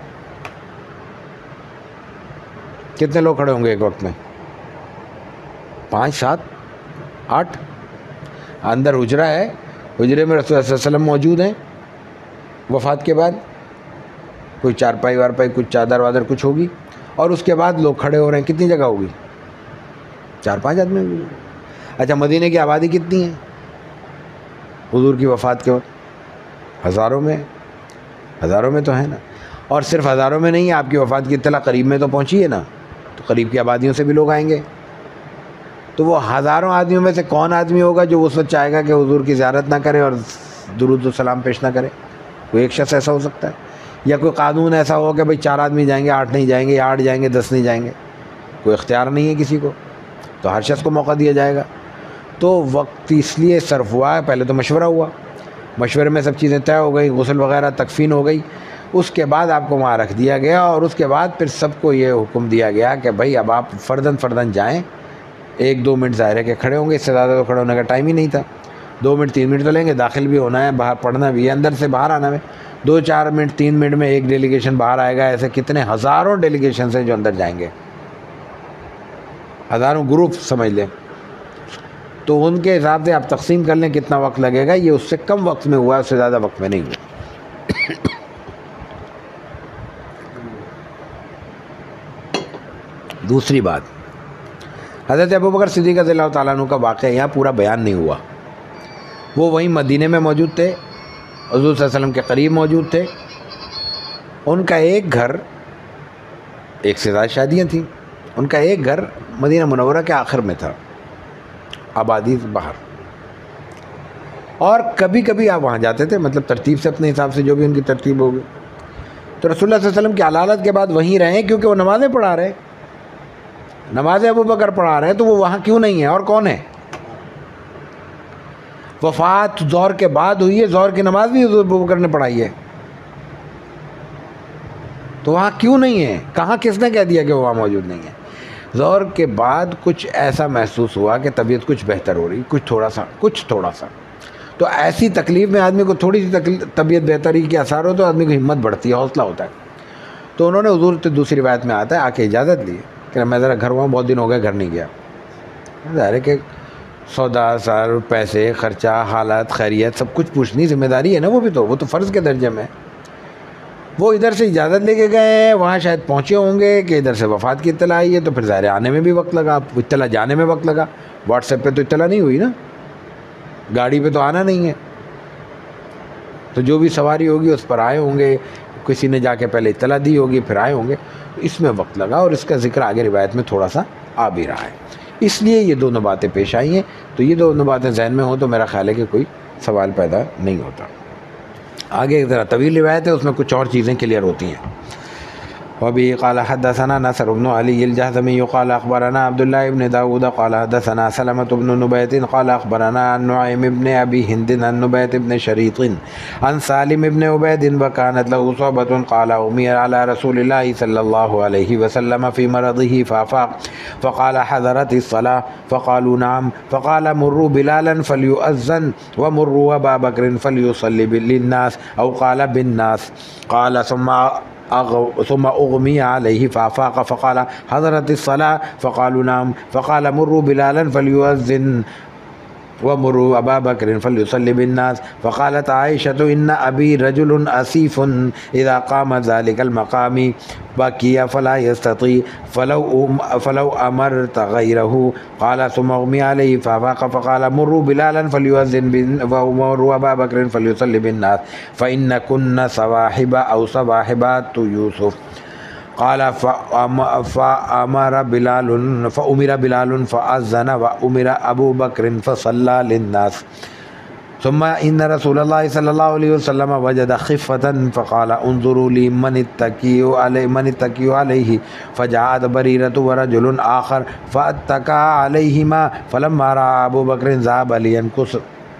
کتنے لوگ کھڑے ہوں گے ایک وقت میں؟ پانچ، سات، آٹھ. اندر حجرہ ہے، حجرے میں رسول اللہ صلی اللہ علیہ وسلم موجود ہیں وفات کے بعد. کوئی چارپائی وارپائی، کچھ چادر وادر کچھ ہوگی، اور اس کے بعد لوگ کھڑے ہو رہے ہیں. کتنی جگہ ہوگی؟ چار پانچ آدمی ہوگی. اچھا، مدینے کی آبادی کتنی ہے حضور کی وفات کے وقت؟ ہزاروں میں، ہزاروں میں تو ہے نا. اور صرف ہزاروں میں نہیں، آپ کی وفات کی اطلاع قریب میں تو پہنچی ہے نا، تو قریب کی آبادیوں سے بھی لوگ آئیں گے. تو وہ ہزاروں آدمیوں میں سے کون آدمی ہوگا جو اس وقت چاہے گا کہ حضور کی زیارت نہ کرے اور درود و سلام پیش نہ کرے؟ کوئی ایک شخص ایسا ہو سکتا ہے. یا کوئی قانون ایسا ہو کہ بھئی چار آدمی جائیں گے، آٹھ نہیں جائیں گے، یا آٹھ جائیں گے، دس نہیں جائیں گے. کوئی اختیار نہیں ہے کسی کو، تو ہر شخص کو موقع دیا جائے گا. تو وقت اس لیے صرف ہوا ہے، پہلے تو مشورہ ہوا، مشورے میں سب چیزیں طے ہو گئی، غسل وغیرہ تکفین ہو گئی. اس کے بعد آپ کو وہاں رکھ دیا گیا، اور اس کے بعد پھر سب کو یہ حکم دیا گیا کہ بھائی اب آپ فرداً فرداً جائیں. ایک دو منٹ ظاہر ہے کہ کھڑے ہوں گے، اس سے زیادہ تو کھڑے ہونے کا ٹائم ہی نہیں تھا. دو منٹ تین منٹ تو لیں گے، داخل بھی ہونا ہے، باہر پڑھنا بھی ہے، اندر سے باہر آنا ہے. دو چار منٹ تین منٹ میں ایک ڈیلیگیشن باہر آئے گا. ایسے کتنے ہزاروں ڈیلیگیشنز ہیں جو اندر جائیں گے، ہزاروں گروپ سمجھ لیں. تو ان کے حساب سے آپ تقسیم کر لیں کتنا وقت لگے گا. یہ اس سے کم وقت میں ہوا ہے، اس سے زیادہ وقت میں نہیں ہوا. دوسری بات، حضرت ابوبکر صدیق رضی اللہ تعالیٰ عنہ کا واقعہ یہاں پورا بیان نہیں ہوا. وہ وہیں مدینے میں موجود تھے، حضور صلی اللہ علیہ وسلم کے قریب موجود تھے. ان کا ایک گھر، ایک سے زیادہ شادیاں تھیں، ان کا ایک گھر مدینہ منورہ کے آخر میں تھا، آبادی باہر. اور کبھی کبھی آپ وہاں جاتے تھے، مطلب ترتیب سے اپنے حساب سے جو بھی ان کی ترتیب ہوگی. تو رسول اللہ صلی اللہ علیہ وسلم کی علالت کے بعد وہیں رہے ہیں، کیونکہ وہ نمازیں پڑھا رہے ہیں، نماز ابوبکر پڑھا رہے ہیں. تو وہ وہاں کیوں نہیں ہے؟ اور کون ہے؟ وفات ظہر کے بعد ہوئی ہے، ظہر کی نماز بھی حضور ابوبکر نے پڑھائی ہے. تو وہاں کیوں نہیں ہے؟ کہاں کس نے کہہ دیا کہ وہ وہاں موجود نہیں ہے؟ ظہر کے بعد کچھ ایسا محسوس ہوا کہ طبیعت کچھ بہتر ہو رہی، کچھ تھوڑا سا کچھ تھوڑا سا تو ایسی تکلیف میں آدمی کو تھوڑی سی طبیعت بہتری کے اثر ہو تو آدمی کو ہمت بڑھتی ہے، حوصلہ ہوتا ہے. تو انہوں نے حضور سے دوسری روایت میں آتا ہے آ کے اجازت لی کہ میں ذرا گھر ہوا ہوں، بہت دن ہو گئے گھر نہیں گیا. ظاہر ہے کہ سودا سار، پیسے، خرچہ، حالات، خیریت سب کچھ پوچھنی ذمہ داری ہے نا. وہ بھی تو وہ تو فرض کے درجے میں. وہ ادھر سے اجازت لے کے گئے ہیں، وہاں شاید پہنچے ہوں گے کہ ادھر سے وفات کی اطلاع آئی ہے. تو پھر ظاہر آنے میں بھی وقت لگا، اطلاع جانے میں وقت لگا. واٹس ایپ پہ تو اطلاع نہیں ہوئی نا، گاڑی پہ تو آنا نہیں ہے. تو جو بھی سواری ہوگی اس پر آئے ہوں گے، کسی نے جا کے پہلے اطلاع دی ہوگی، پھر آئے ہوں گے. اس میں وقت لگا، اور اس کا ذکر آگے روایت میں تھوڑا سا آ بھی رہا ہے. اس لیے یہ دونوں باتیں پیش آئی ہیں. تو یہ دونوں باتیں ذہن میں ہوں تو میرا خیال ہے کہ کوئی سوال پیدا نہیں ہوتا. آگے ایک ذرا طویل روایت ہے، اس میں کچھ اور چیزیں کلیئر ہوتی ہیں. وبه قال حدثنا نصر بن علي الجهضمي قال أخبرنا عبد الله بن داود قال حدثنا سلمة بن نبيت قال أخبرنا النعيم بن أبي هند عن نبيت بن شريط عن سالم بن عبيد وكانت له صحبة قال أمي على رسول الله صلى الله عليه وسلم في مرضه فافاق فقال حضرت الصلاة فقالوا نعم فقال مروا بلالا فليؤذن ومروا أبا بكر فليصلي للناس أو قال بالناس قال ثم ثم اغمی علیہ فافاق فقال حضرت الصلاة فقالوا نعم فقال مروا بلالا فلیؤذن ومروا ابا بکر فلیصلی بالناس فقالت عائشة ان ابی رجل اسیف اذا قام ذلك المقام بقي فلا يستطيع فلو فلو امرت غيره قال ثم اغمي عليه فافاق فقال مروا بلالا فليؤذن ومروا ابا بكر فليصلي بالناس فان كن صواحب او صواحبات يوسف قال فأمر بلال فأمر بلال فأذن وأمر أبو بكر فصلى للناس ثم إن رسول الله صلى الله عليه وسلم وجد خفة فقال انظروا لي من اتكي عليه من اتكي عليه فجاءت بريرة ورجل آخر فاتكى عليهما فلما رأى أبو بكر ذهب لينكص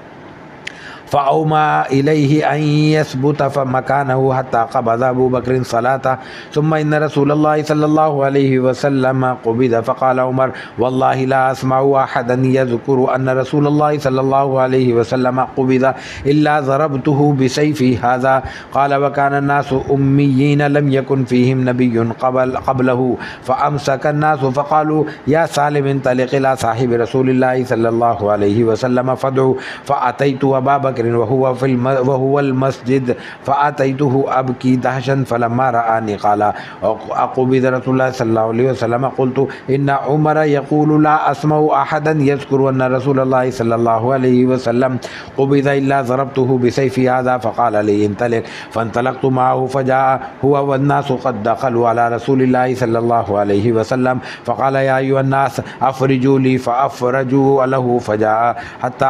فأومى إليه أن يثبت فمكانه حتى قبض أبو بكر صلاته ثم إن رسول الله صلى الله عليه وسلم قبض فقال عمر والله لا أسمع أحدا يذكر أن رسول الله صلى الله عليه وسلم قبض إلا ضربته بسيفي هذا قال وكان الناس أميين لم يكن فيهم نبي قبل قبله فأمسك الناس فقالوا يا سالم انطلق إلى صاحب رسول الله صلى الله عليه وسلم فادعوا فأتيت أبا بكر وهو في الم... وهو المسجد فأتيته أبكي دهشا فلما رآني قال أقبض رسول الله صلى الله عليه وسلم قلت إن عمر يقول لا أسمع أحدا يذكر أن رسول الله صلى الله عليه وسلم قبض إلا ضربته بسيفي هذا فقال لي انطلق فانطلقت معه فجاء هو والناس قد دخلوا على رسول الله صلى الله عليه وسلم فقال يا أيها الناس أفرجوا لي فأفرجوا له فجاء حتى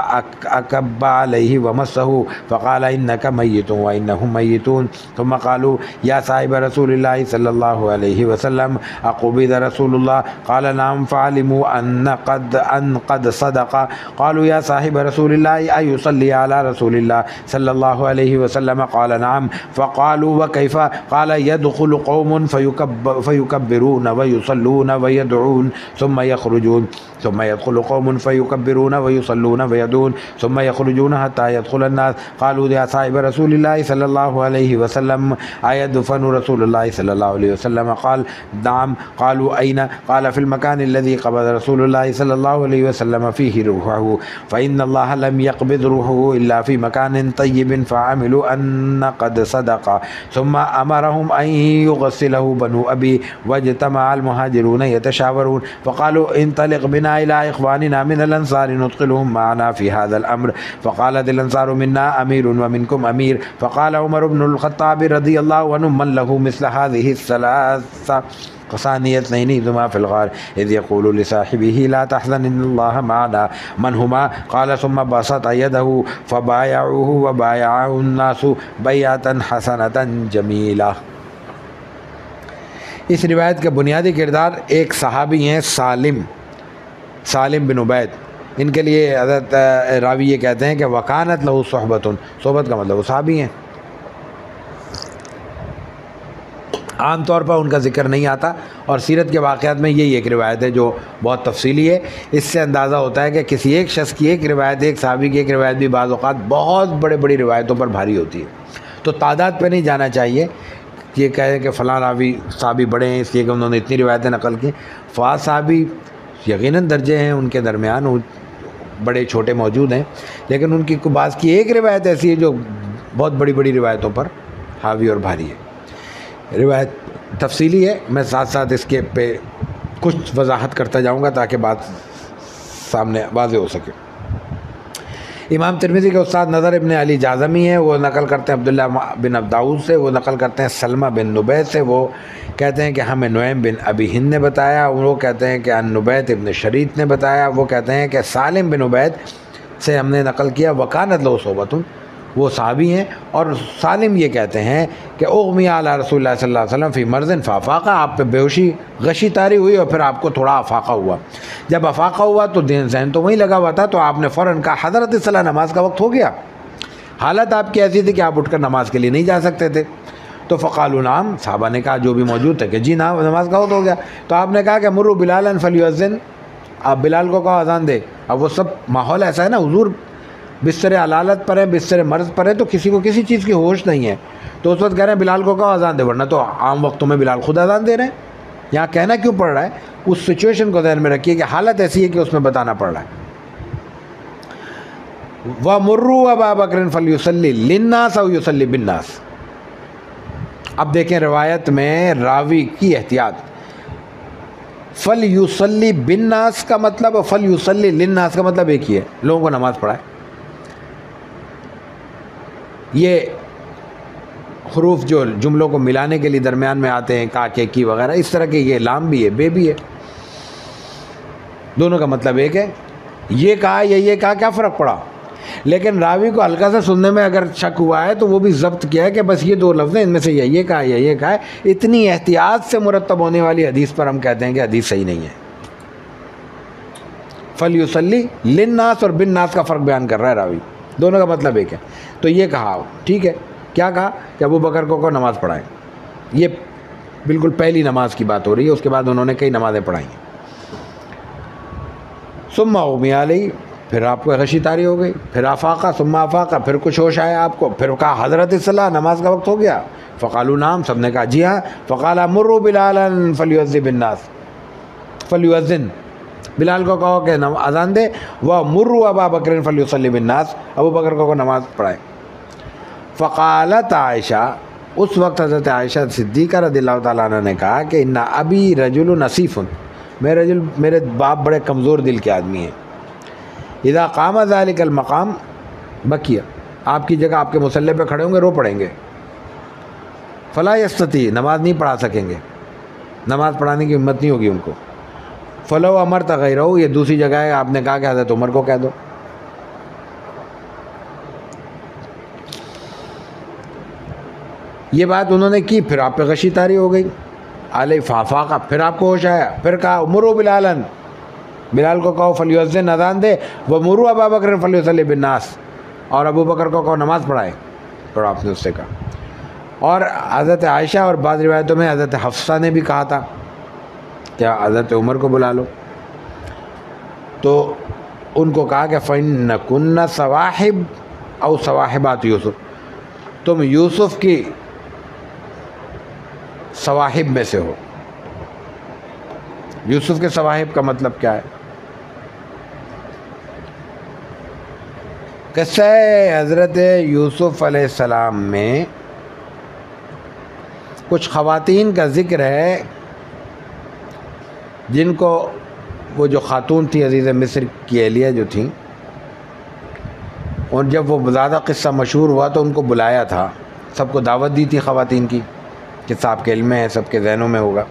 أكب عليه ومسه فقال إنك ميت وإنهم ميتون ثم قالوا يا صاحب رسول الله صلى الله عليه وسلم أقبض رسول الله قال نعم فعلموا أن قد أن قد صدق قالوا يا صاحب رسول الله أيصلي على رسول الله صلى الله عليه وسلم قال نعم فقالوا وكيف قال يدخل قوم فيكب فيكبرون ويصلون ويدعون ثم يخرجون ثم يدخل قوم فيكبرون ويصلون ويدعون ثم يخرجون حتى يدخل الناس قالوا يا صاحب رسول الله صلى الله عليه وسلم أيدفن رسول الله صلى الله عليه وسلم قال نعم قالوا أين قال في المكان الذي قبض رسول الله صلى الله عليه وسلم فيه روحه فإن الله لم يقبض روحه إلا في مكان طيب فعملوا أن قد صدق ثم أمرهم أن يغسله بنو أبي واجتمع المهاجرون يتشاورون فقالوا انطلق بنا إلى إخواننا من الأنصار ندخلهم معنا في هذا الأمر فقالت الأنصار منا أمير ومنكم أمير فقال عمر بن الخطاب رضي الله عنه من له مثل هذه الثلاثة ثاني اثنين ثم في الغار إذ يقول لصاحبه لا تحزن إن الله معنا من هما قال ثم بسط يده فبايعوه وبايعه الناس بيعة حسنة جميلة. اس روایت کا بنیادی کردار ایک صحابی ہیں سالم سالم بن عبید. ان کے لیے حضرت راوی یہ کہتے ہیں کہ وکانت لہو صحبت، صحبت کا مطلب وہ صحابی ہیں. عام طور پر ان کا ذکر نہیں آتا اور سیرت کے واقعات میں یہی ایک روایت ہے جو بہت تفصیلی ہے. اس سے اندازہ ہوتا ہے کہ کسی ایک شخص کی ایک روایت، ایک صحابی کی ایک روایت بھی بعض اوقات بہت بڑے بڑی روایتوں پر بھاری ہوتی ہے. تو تعداد پہ نہیں جانا چاہیے یہ کہے کہ فلاں راوی صحابی بڑے ہیں اس لیے کہ انہوں نے اتنی روایتیں نقل کی. فاض صحابی یقیناً درجے ہیں ان کے درمیان، بڑے چھوٹے موجود ہیں، لیکن ان کی بعض کی ایک روایت ایسی ہے جو بہت بڑی بڑی روایتوں پر حاوی اور بھاری ہے. روایت تفصیلی ہے، میں ساتھ ساتھ اس کے پہ کچھ وضاحت کرتا جاؤں گا تاکہ بات سامنے واضح ہو سکے. امام ترمذی کے استاد نظر ابن علی جازمی ہیں، وہ نقل کرتے ہیں عبداللہ بن عبداؤد سے، وہ نقل کرتے ہیں سلمہ بن نبیت سے، وہ کہتے ہیں کہ ہمیں نعیم بن ابی ہند نے بتایا، وہ کہتے ہیں کہ ان نبیت ابن شریط نے بتایا، وہ کہتے ہیں کہ سالم بن عبید سے ہم نے نقل کیا وکانت لہو صحبۃ، وہ صحابی ہیں. اور سالم یہ کہتے ہیں کہ اغمی علی رسول اللہ صلی اللہ علیہ وسلم فی مرض فافاقہ، آپ پہ بیہوشی غشی طاری ہوئی اور پھر آپ کو تھوڑا افاقہ ہوا. جب افاقہ ہوا تو ذہن تو وہیں لگا ہوا تھا، تو آپ نے فوراً کہا حضرت الصلاۃ، نماز کا وقت ہو گیا. حالت آپ کی ایسی تھی کہ آپ اٹھ کر نماز کے لیے نہیں جا سکتے تھے. تو فقالوا نعم، صحابہ نے کہا جو بھی موجود تھے کہ جی نعم نماز کا وقت ہو گیا. تو آپ نے کہا کہ مروا بلالا فلیؤذن، آپ بلال کو کہو اذان دے. اب وہ سب ماحول ایسا ہے نا، حضور بستر علالت پر ہیں، بستر مرض پر ہیں، تو کسی کو کسی چیز کی ہوش نہیں ہے، تو اس وقت کہہ رہے ہیں بلال کو کہو اذان دے، ورنہ تو عام وقتوں میں بلال خود اذان دے رہے ہیں. یہاں کہنا کیوں پڑ رہا ہے؟ اس سچویشن کو ذہن میں رکھیے کہ حالت ایسی ہے کہ اس میں بتانا پڑ رہا ہے. وَمُرُّوا أَبَا بَكْرٍ فَلْيُصَلِّ لِلنَّاسِ أَوْ يُصَلِّ بِالنَّاسِ. اب دیکھیں روایت میں راوی کی احتیاط، فَلْيُصَلِّ بِالنَّاسِ کا مطلب اور فَلْيُصَلِّ لِلنَّاسِ کا مطلب ایک ہی ہے، لوگوں کو نماز پڑھائے. یہ حروف جو جملوں کو ملانے کے لیے درمیان میں آتے ہیں، کا، کے، کی وغیرہ، اس طرح کے یہ لام بھی ہے، بے بھی ہے، دونوں کا مطلب ایک ہے. یہ کہا یا یہ کہا، کیا فرق پڑا؟ لیکن راوی کو ہلکا سا سننے میں اگر شک ہوا ہے تو وہ بھی ضبط کیا ہے کہ بس یہ دو لفظ ہیں، ان میں سے یا یہ کہا یا یہ کہا ہے. اتنی احتیاط سے مرتب ہونے والی حدیث پر ہم کہتے ہیں کہ حدیث صحیح نہیں ہے. فَلْيُصَلِّ لِلنَّاسِ اور بِالنَّاسِ کا فرق بیان کر رہا ہے راوی، دونوں کا مطلب ایک ہے. تو یہ کہا، ٹھیک ہے، کیا کہا کہ ابو بکر کو کو نماز پڑھائیں. یہ بالکل پہلی نماز کی بات ہو رہی ہے، اس کے بعد انہوں نے کئی نمازیں پڑھائیں. ثم اغمی علیہ، پھر آپ کو غشی طاری ہو گئی، پھر افاقہ، ثم افاقہ، پھر کچھ ہوش آیا آپ کو، پھر کہا حضرت الصلاۃ، نماز کا وقت ہو گیا. فقالوا نعم، سب نے کہا جی ہاں. فقال مروا بلالا فلیؤذن بالناس، فلیؤذن، بلال کو کہو کہ اذان دے. ومروا ابا بکر فلیصلی بالناس، ابو بکر کو نماز پڑھائے. فقالت عائشہ، اس وقت حضرت عائشہ صدیقہ رضی اللہ تعالیٰ عنہ نے کہا کہ ان ابی رجل نصیف، میرے رجل میرے باپ بڑے کمزور دل کے آدمی ہیں. اذا قام ذلک المقام بکیہ، آپ کی جگہ آپ کے مصلی پہ کھڑے ہوں گے رو پڑیں گے. فلا یستطیع، نماز نہیں پڑھا سکیں گے، نماز پڑھانے کی ہمت نہیں ہوگی ان کو. فلو امرت غیرہ، یہ دوسری جگہ ہے، آپ نے کہا کہ حضرت عمر کو کہہ دو. یہ بات انہوں نے کی، پھر آپ پہ غشی طاری ہو گئی. علیہ فافاقہ، پھر آپ کو ہوش آیا، پھر کہا مروا بلالا، بلال کو کہو فلیؤذن، اذان دے. ومروا ابا بکر فلیصلی بالناس، اور ابو بکر کو کہو نماز پڑھائے. پھر آپ نے اس سے کہا. اور حضرت عائشہ اور بعض روایتوں میں حضرت حفصہ نے بھی کہا تھا کیا حضرت عمر کو بلا لو، تو ان کو کہا کہ فَإِنَّكُنَّ صَوَاحِب او صواحبات یوسف، تم یوسف کی صواحب میں سے ہو. یوسف کے صواحب کا مطلب کیا ہے؟ قصہ حضرت یوسف علیہ السلام میں کچھ خواتین کا ذکر ہے جن کو، وہ جو خاتون تھی عزیز مصر کی اہلیہ جو تھیں، اور جب وہ زیادہ قصہ مشہور ہوا تو ان کو بلایا تھا، سب کو دعوت دی تھی خواتین کی، قصہ آپ کے علم میں ہے، سب کے ذہنوں میں ہوگا.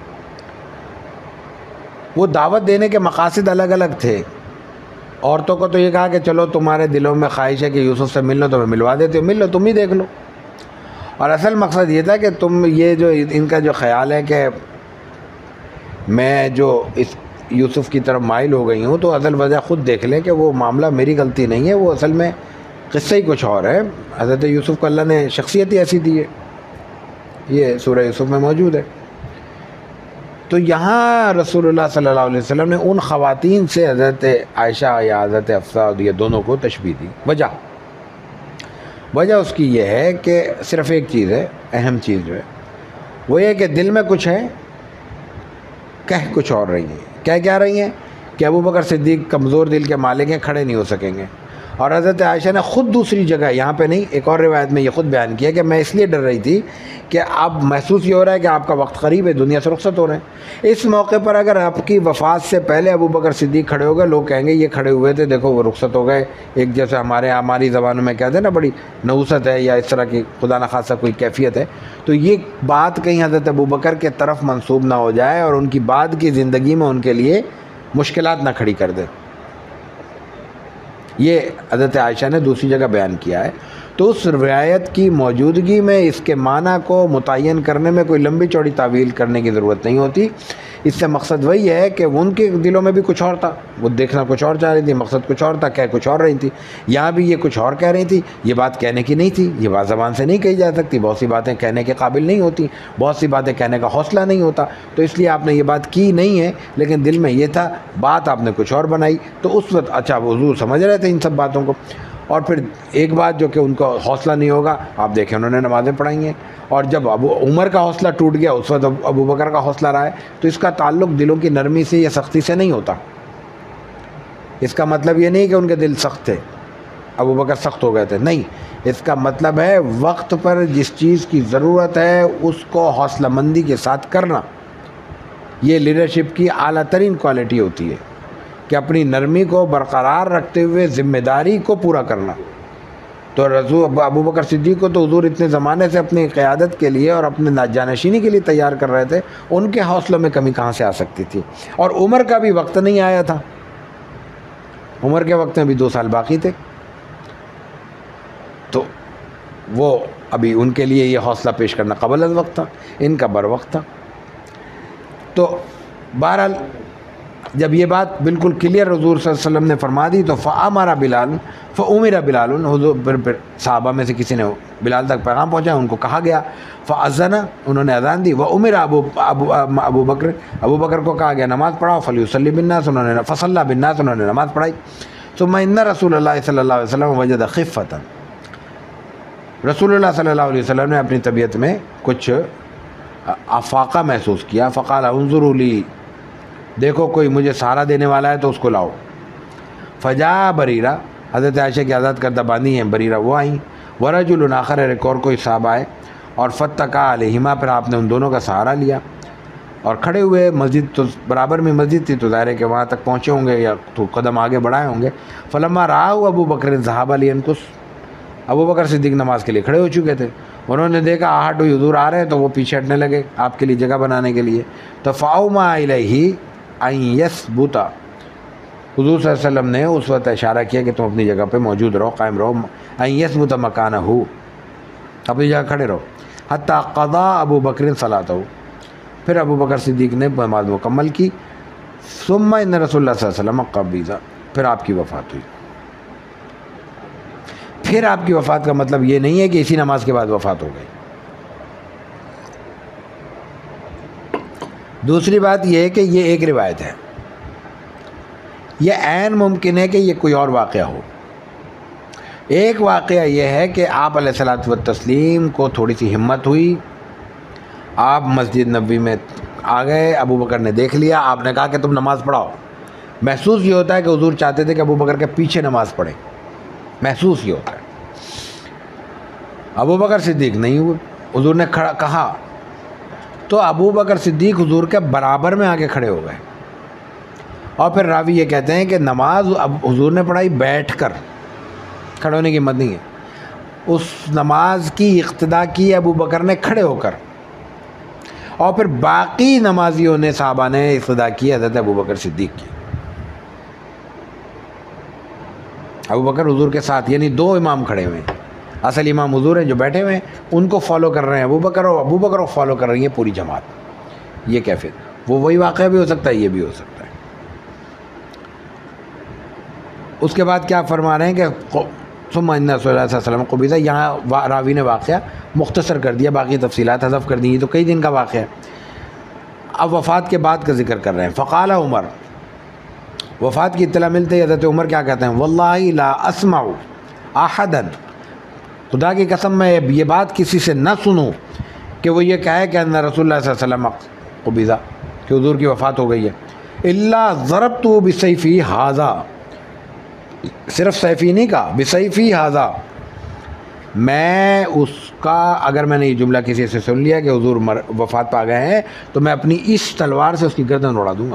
وہ دعوت دینے کے مقاصد الگ الگ تھے. عورتوں کو تو یہ کہا کہ چلو تمہارے دلوں میں خواہش ہے کہ یوسف سے مل لو تو میں ملوا دیتی ہوں، مل لو، تم ہی دیکھ لو. اور اصل مقصد یہ تھا کہ تم، یہ جو ان کا جو خیال ہے کہ میں جو اس یوسف کی طرف مائل ہو گئی ہوں، تو اصل وجہ خود دیکھ لیں کہ وہ معاملہ میری غلطی نہیں ہے، وہ اصل میں قصہ ہی کچھ اور ہے. حضرت یوسف کو اللہ نے شخصیت ہی ایسی دی ہے، یہ سورہ یوسف میں موجود ہے. تو یہاں رسول اللہ صلی اللہ علیہ وسلم نے ان خواتین سے حضرت عائشہ یا حضرت حفصہ یہ دونوں کو تشبیہ دی. وجہ وجہ اس کی یہ ہے کہ صرف ایک چیز ہے، اہم چیز جو ہے وہ یہ کہ دل میں کچھ ہے، کہہ کچھ اور رہی ہیں. کہہ کیا رہی ہیں کہ ابو بکر صدیق کمزور دل کے مالک ہیں، کھڑے نہیں ہو سکیں گے. اور حضرت عائشہ نے خود دوسری جگہ، یہاں پہ نہیں، ایک اور روایت میں یہ خود بیان کیا کہ میں اس لیے ڈر رہی تھی کہ اب محسوس یہ ہو رہا ہے کہ آپ کا وقت قریب ہے، دنیا سے رخصت ہو رہے ہیں. اس موقع پر اگر آپ کی وفات سے پہلے ابو بکر صدیق کھڑے ہو گئے، لوگ کہیں گے یہ کھڑے ہوئے تھے، دیکھو وہ رخصت ہو گئے. ایک جیسے ہمارے ہماری زبانوں میں کہتے ہیں نا بڑی نحوست ہے یا اس طرح کی خدا نخواستہ کوئی کیفیت ہے. تو یہ بات کہیں حضرت ابو بکر کے طرف منسوب نہ ہو جائے اور ان کی بعد کی زندگی میں ان کے لیے مشکلات نہ کھڑی کر دے. یہ حضرت عائشہ نے دوسری جگہ بیان کیا ہے. تو اس روایت کی موجودگی میں اس کے معنی کو متعین کرنے میں کوئی لمبی چوڑی تعویل کرنے کی ضرورت نہیں ہوتی. اس سے مقصد وہی ہے کہ ان کے دلوں میں بھی کچھ اور تھا، وہ دیکھنا کچھ اور چاہ رہی تھی، مقصد کچھ اور تھا، کہہ کچھ اور رہی تھی. یہاں بھی یہ کچھ اور کہہ رہی تھی. یہ بات کہنے کی نہیں تھی، یہ بات زبان سے نہیں کہی جا سکتی، بہت سی باتیں کہنے کے قابل نہیں ہوتی، بہت سی باتیں کہنے کا حوصلہ نہیں ہوتا. تو اس لیے آپ نے یہ بات کی نہیں ہے، لیکن دل میں یہ تھا، بات آپ نے کچھ اور بنائی. تو اس وقت اچھا حضور سمجھ رہے تھے ان سب باتوں کو. اور پھر ایک بات جو کہ ان کا حوصلہ نہیں ہوگا، آپ دیکھیں انہوں نے نمازیں پڑھائی ہیں، اور جب ابو عمر کا حوصلہ ٹوٹ گیا اس وقت ابو بکر کا حوصلہ رہا ہے، تو اس کا تعلق دلوں کی نرمی سے یا سختی سے نہیں ہوتا۔ اس کا مطلب یہ نہیں کہ ان کے دل سخت تھے، ابو بکر سخت ہو گئے تھے، نہیں، اس کا مطلب ہے وقت پر جس چیز کی ضرورت ہے اس کو حوصلہ مندی کے ساتھ کرنا۔ یہ لیڈرشپ کی اعلیٰ ترین کوالٹی ہوتی ہے کہ اپنی نرمی کو برقرار رکھتے ہوئے ذمہ داری کو پورا کرنا۔ تو رسول ابو بکر صدیق کو تو حضور اتنے زمانے سے اپنی قیادت کے لیے اور اپنے جانشینی کے لیے تیار کر رہے تھے، ان کے حوصلوں میں کمی کہاں سے آ سکتی تھی؟ اور عمر کا بھی وقت نہیں آیا تھا، عمر کے وقت میں بھی دو سال باقی تھے، تو وہ ابھی ان کے لیے یہ حوصلہ پیش کرنا قبل از وقت تھا، ان کا بر وقت تھا۔ تو بہرحال جب یہ بات بالکل کلیئر حضور صلی اللہ علیہ وسلم نے فرما دی تو فَأَمَرَ بلال فَأُمِرَ بلال، حضور پھر پھر صحابہ میں سے کسی نے بلال تک پیغام پہنچا، ان کو کہا گیا، فَأَذَّنَ، انہوں نے اذان دی، وَأُمِرَ ابو ابو ابو بکر، ابو بکر کو کہا گیا نماز پڑھاؤ، فَلْيُصَلِّ بِالنَّاسِ، انہوں نے فَصَلَّى بِالنَّاسِ، انہوں نے نماز پڑھائی۔ ثُمَّ إِنَّ رسول اللہ صلی اللہ علیہ وسلم وجد خفة، رسول اللہ صلی اللہ علیہ وسلم نے اپنی طبیعت میں کچھ افاقہ محسوس کیا، فقال انظروا لی، دیکھو کوئی مجھے سہارا دینے والا ہے تو اس کو لاؤ۔ فجاء بریرہ، حضرت عائشہ کی آزاد کردہ بانی ہیں بریرہ، وہ آئیں، ورجل آخر، ایک اور کوئی صحابہ آئے، اور فتقا علیہما، پھر آپ نے ان دونوں کا سہارا لیا اور کھڑے ہوئے، مسجد تو برابر میں مسجد تھی تو ظاہر ہے کہ وہاں تک پہنچے ہوں گے یا تو قدم آگے بڑھائے ہوں گے۔ فلما رآہ ابو بکر ذهب لینکث، ابو بکر صدیق نماز کے لیے کھڑے ہو چکے تھے، انہوں نے دیکھا آہٹ ہوئی حضور آ رہے ہیں تو وہ پیچھے ہٹنے لگے آپ کے لیے جگہ بنانے کے لیے۔ تو فاوما الیہ ان یثبت، حضور صلی اللہ علیہ وسلم نے اس وقت اشارہ کیا کہ تم اپنی جگہ پہ موجود رہو، قائم رہو، ان یثبت مکانہ، اپنی جگہ کھڑے رہو، حتی قضا ابو بکر صلاتہ، پھر ابو بکر صدیق نے نماز مکمل کی۔ ثم ان رسول اللہ صلی اللہ علیہ وسلم قبض، پھر آپ کی وفات ہوئی۔ پھر آپ کی وفات کا مطلب یہ نہیں ہے کہ اسی نماز کے بعد وفات ہو گئی۔ دوسری بات یہ ہے کہ یہ ایک روایت ہے، یہ عین ممکن ہے کہ یہ کوئی اور واقعہ ہو۔ ایک واقعہ یہ ہے کہ آپ علیہ الصلوۃ والتسلیم کو تھوڑی سی ہمت ہوئی، آپ مسجد نبوی میں آ گئے، ابو بکر نے دیکھ لیا، آپ نے کہا کہ تم نماز پڑھاؤ۔ محسوس یہ ہوتا ہے کہ حضور چاہتے تھے کہ ابو بکر کے پیچھے نماز پڑھیں، محسوس یہ ہوتا ہے۔ ابو بکر صدیق نہیں ہوئے، حضور نے کھڑا کہا تو ابو بکر صدیق حضور کے برابر میں آگے کھڑے ہو گئے، اور پھر راوی یہ کہتے ہیں کہ نماز اب حضور نے پڑھائی بیٹھ کر، کھڑے ہونے کی ہمت نہیں ہے، اس نماز کی اقتدا کی ابو بکر نے کھڑے ہو کر، اور پھر باقی نمازیوں نے صحابہ نے اقتدا کی حضرت ابو بکر صدیق کی، ابو بکر حضور کے ساتھ، یعنی دو امام کھڑے ہوئے ہیں، اصل امام حضور ہیں جو بیٹھے ہوئے ہیں، ان کو فالو کر رہے ہیں ابو بکر، اور ابو بکر کو فالو کر رہی ہے پوری جماعت۔ یہ کیفیت، وہ وہی واقعہ بھی ہو سکتا ہے، یہ بھی ہو سکتا ہے۔ اس کے بعد کیا فرما رہے ہیں کہ ثم ان رسول اللہ صلی اللہ علیہ وسلم قبض، یہاں راوی نے واقعہ مختصر کر دیا، باقی تفصیلات حذف کر دی، تو کئی دن کا واقعہ ہے۔ اب وفات کے بعد کا ذکر کر رہے ہیں۔ فقال عمر، وفات کی اطلاع ملتے ہی حضرت عمر کیا کہتے ہیں، واللہ لا اسمع احدا، خدا کی قسم میں یہ بات کسی سے نہ سنوں کہ وہ یہ کہے کہ ان رسول اللہ صلی اللہ علیہ وسلم قبض، کہ حضور کی وفات ہو گئی ہے، الا ضربت بسیفی ھذا، صرف سیفی نہیں کہا، بسیفی ھذا، میں اس کا، اگر میں نے یہ جملہ کسی سے سن لیا کہ حضور وفات پا گئے ہیں تو میں اپنی اس تلوار سے اس کی گردن اڑا دوں گا۔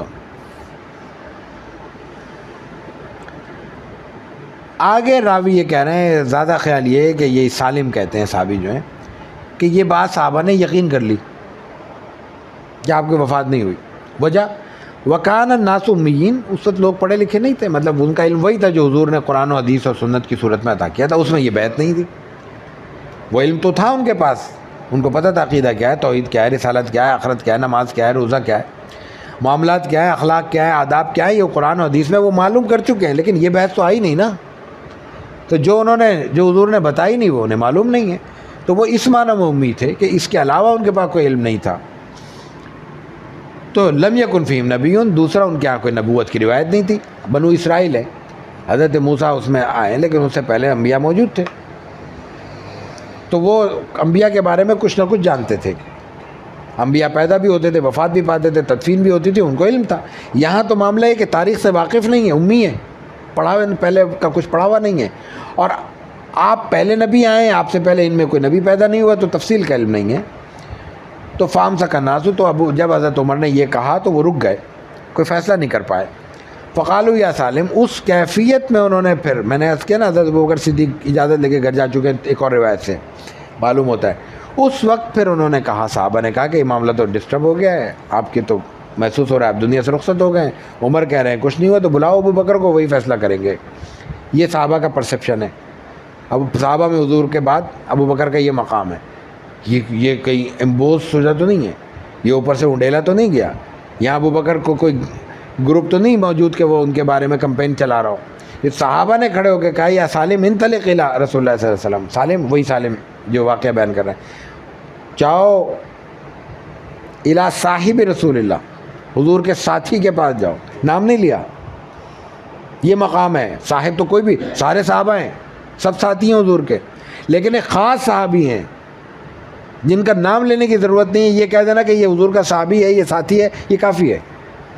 آگے راوی یہ کہہ رہے ہیں، زیادہ خیال یہ ہے کہ یہ سالم کہتے ہیں صحابی جو ہیں، کہ یہ بات صحابہ نے یقین کر لی کہ آپ کی وفات نہیں ہوئی۔ وجہ وکان الناس امیین، اس وقت لوگ پڑھے لکھے نہیں تھے، مطلب ان کا علم وہی تھا جو حضور نے قرآن و حدیث اور سنت کی صورت میں عطا کیا تھا، اس میں یہ بیعت نہیں تھی۔ وہ علم تو تھا ان کے پاس، ان کو پتہ تھا عقیدہ کیا ہے، توحید کیا ہے، رسالت کیا ہے، آخرت کیا ہے، نماز کیا ہے، روزہ کیا ہے، معاملات کیا ہے، اخلاق کیا ہے، آداب کیا ہے، یہ قرآن و حدیث میں وہ معلوم کر چکے ہیں، لیکن یہ بحث تو آئی نہیں نا، تو جو انہوں نے، جو حضور نے بتائی نہیں وہ انہیں معلوم نہیں ہے، تو وہ اس معنی میں امید تھے کہ اس کے علاوہ ان کے پاس کوئی علم نہیں تھا۔ تو لم یکن فیہم نبی، دوسرا ان کے یہاں کوئی نبوت کی روایت نہیں تھی، بنو اسرائیل ہے، حضرت موسیٰ اس میں آئے لیکن اس سے پہلے انبیاء موجود تھے، تو وہ انبیاء کے بارے میں کچھ نہ کچھ جانتے تھے. انبیاء پیدا بھی ہوتے تھے، وفات بھی پاتے تھے، تدفین بھی ہوتی تھی، ان کو علم تھا. یہاں تو معاملہ ہے کہ تاریخ سے واقف نہیں ہے، امی ہے، پڑھا ہوا پہلے کا کچھ پڑھا ہوا نہیں ہے، اور آپ پہلے نبی آئے ہیں، آپ سے پہلے ان میں کوئی نبی پیدا نہیں ہوا، تو تفصیل کا علم نہیں ہے. تو فام سا کا ناسو، تو ابو جب حضرت عمر نے یہ کہا تو وہ رک گئے، کوئی فیصلہ نہیں کر پائے. فقالو یا سالم، اس کیفیت میں انہوں نے پھر، میں نے عرض کیا نا حضرت ابوبکر صدیق اجازت لے کے گھر جا چکے ہیں، ایک اور روایت سے معلوم ہوتا ہے. اس وقت پھر انہوں نے کہا، صحابہ نے کہا کہ یہ معاملہ تو ڈسٹرب ہو گیا ہے، آپ کی تو محسوس ہو رہا ہے آپ دنیا سے رخصت ہو گئے ہیں. عمر کہہ رہے ہیں کچھ نہیں ہوا، تو بلاؤ ابو بکر کو، وہی فیصلہ کریں گے. یہ صحابہ کا پرسیپشن ہے. اب صحابہ میں حضور کے بعد ابو بکر کا یہ مقام ہے. یہ یہ کہیں امبوز سوچا تو نہیں ہے، یہ اوپر سے انڈیلا تو نہیں گیا. یہاں ابو بکر کو کوئی گروپ تو نہیں موجود کہ وہ ان کے بارے میں کمپین چلا رہا ہو. یہ صحابہ نے کھڑے ہو کے کہا، یا سالم انطلق الی رسول اللہ صلی اللہ علیہ وسلم. سالم وہی سالم جو واقعہ بیان کر رہے ہیں، جاؤ الی صاحب رسول اللہ، حضور کے ساتھی کے پاس جاؤ. نام نہیں لیا، یہ مقام ہے. صاحب تو کوئی بھی، سارے صحابہ ہیں، سب ساتھی ہیں حضور کے، لیکن ایک خاص صحابی ہیں جن کا نام لینے کی ضرورت نہیں ہے. یہ کہہ دینا کہ یہ حضور کا صحابی ہے، یہ ساتھی ہے، یہ کافی ہے.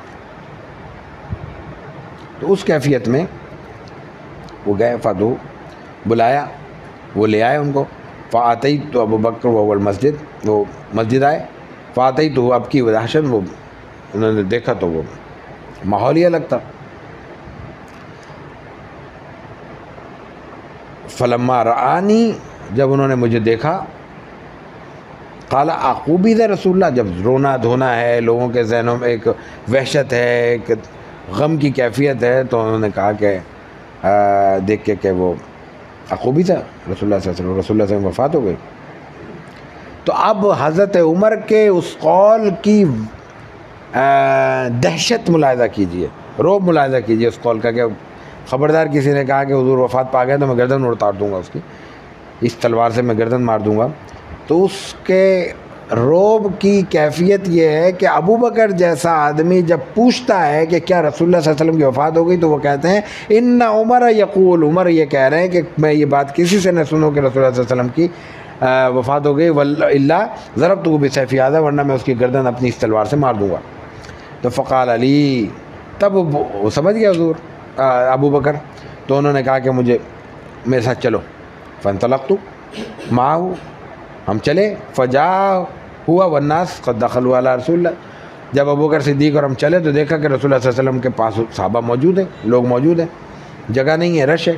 تو اس کیفیت میں وہ گئے، فدو بلایا، وہ لے آئے ان کو. فاتیت تو ابو بکر وہ المسجد، وہ مسجد آئے. فاتیت تو اب کی وحشت، وہ انہوں نے دیکھا تو وہ ماحول ہی الگ تھا. فلما رآنی، جب انہوں نے مجھے دیکھا، قال اقوبید رسول اللہ، جب رونا دھونا ہے، لوگوں کے ذہنوں میں ایک وحشت ہے، ایک غم کی کیفیت ہے، تو انہوں نے کہا کہ دیکھ کے کہ وہ عقوبی تھا رسول اللہ صلی اللہ علیہ وسلم، رسول اللہ صلی اللہ علیہ وسلم وفات ہو گئی. تو اب حضرت عمر کے اس قول کی دہشت ملاحظہ کیجئے، رعب ملاحظہ کیجئے اس قول کا، کہ خبردار کسی نے کہا کہ حضور وفات پا گئے تو میں گردن اڑتاڑ دوں گا اس کی، اس تلوار سے میں گردن مار دوں گا. تو اس کے روب کی کیفیت یہ ہے کہ ابو بکر جیسا آدمی جب پوچھتا ہے کہ کیا رسول اللہ صلی اللہ علیہ وسلم کی وفات ہو گئی، تو وہ کہتے ہیں ان عمر یقول، عمر یہ کہہ رہے ہیں کہ میں یہ بات کسی سے نہ سنوں کہ رسول اللہ صلی اللہ علیہ وسلم کی وفات ہو گئی، واللہ ضربتہ بسیفی ھذا، ورنہ میں اس کی گردن اپنی اس تلوار سے مار دوں گا. تو فقال علی، تب وہ سمجھ گیا حضور ابو بکر، تو انہوں نے کہا کہ مجھے میرے ساتھ چلو. فانطلقت معہ، ہم چلے. فجا ہوا والناس قد دخلوا علی رسول اللہ، جب ابو بکر صدیق اور ہم چلے تو دیکھا کہ رسول اللہ صلی اللہ علیہ وسلم کے پاس صحابہ موجود ہیں، لوگ موجود ہیں، جگہ نہیں ہے، رش ہے.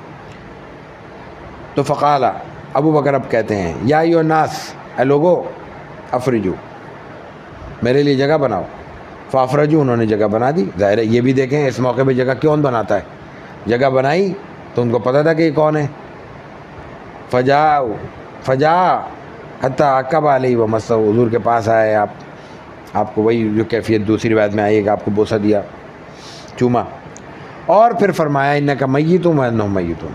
تو فقال، ابو بکر اب کہتے ہیں، یا ایھا الناس، اے لوگو، افرجو، میرے لیے جگہ بناؤ. فافرجو، انہوں نے جگہ بنا دی. ظاہر ہے یہ بھی دیکھیں اس موقع پہ جگہ کون بناتا ہے، جگہ بنائی تو ان کو پتہ تھا کہ یہ کون ہے. فجا فجا حتیٰ عقب علیہ ومسہ، حضور کے پاس آئے، آپ آپ کو وہی جو کیفیت دوسری روایت میں آئی کہ آپ کو بوسہ دیا، چوما، اور پھر فرمایا انک میت و انہم میتون،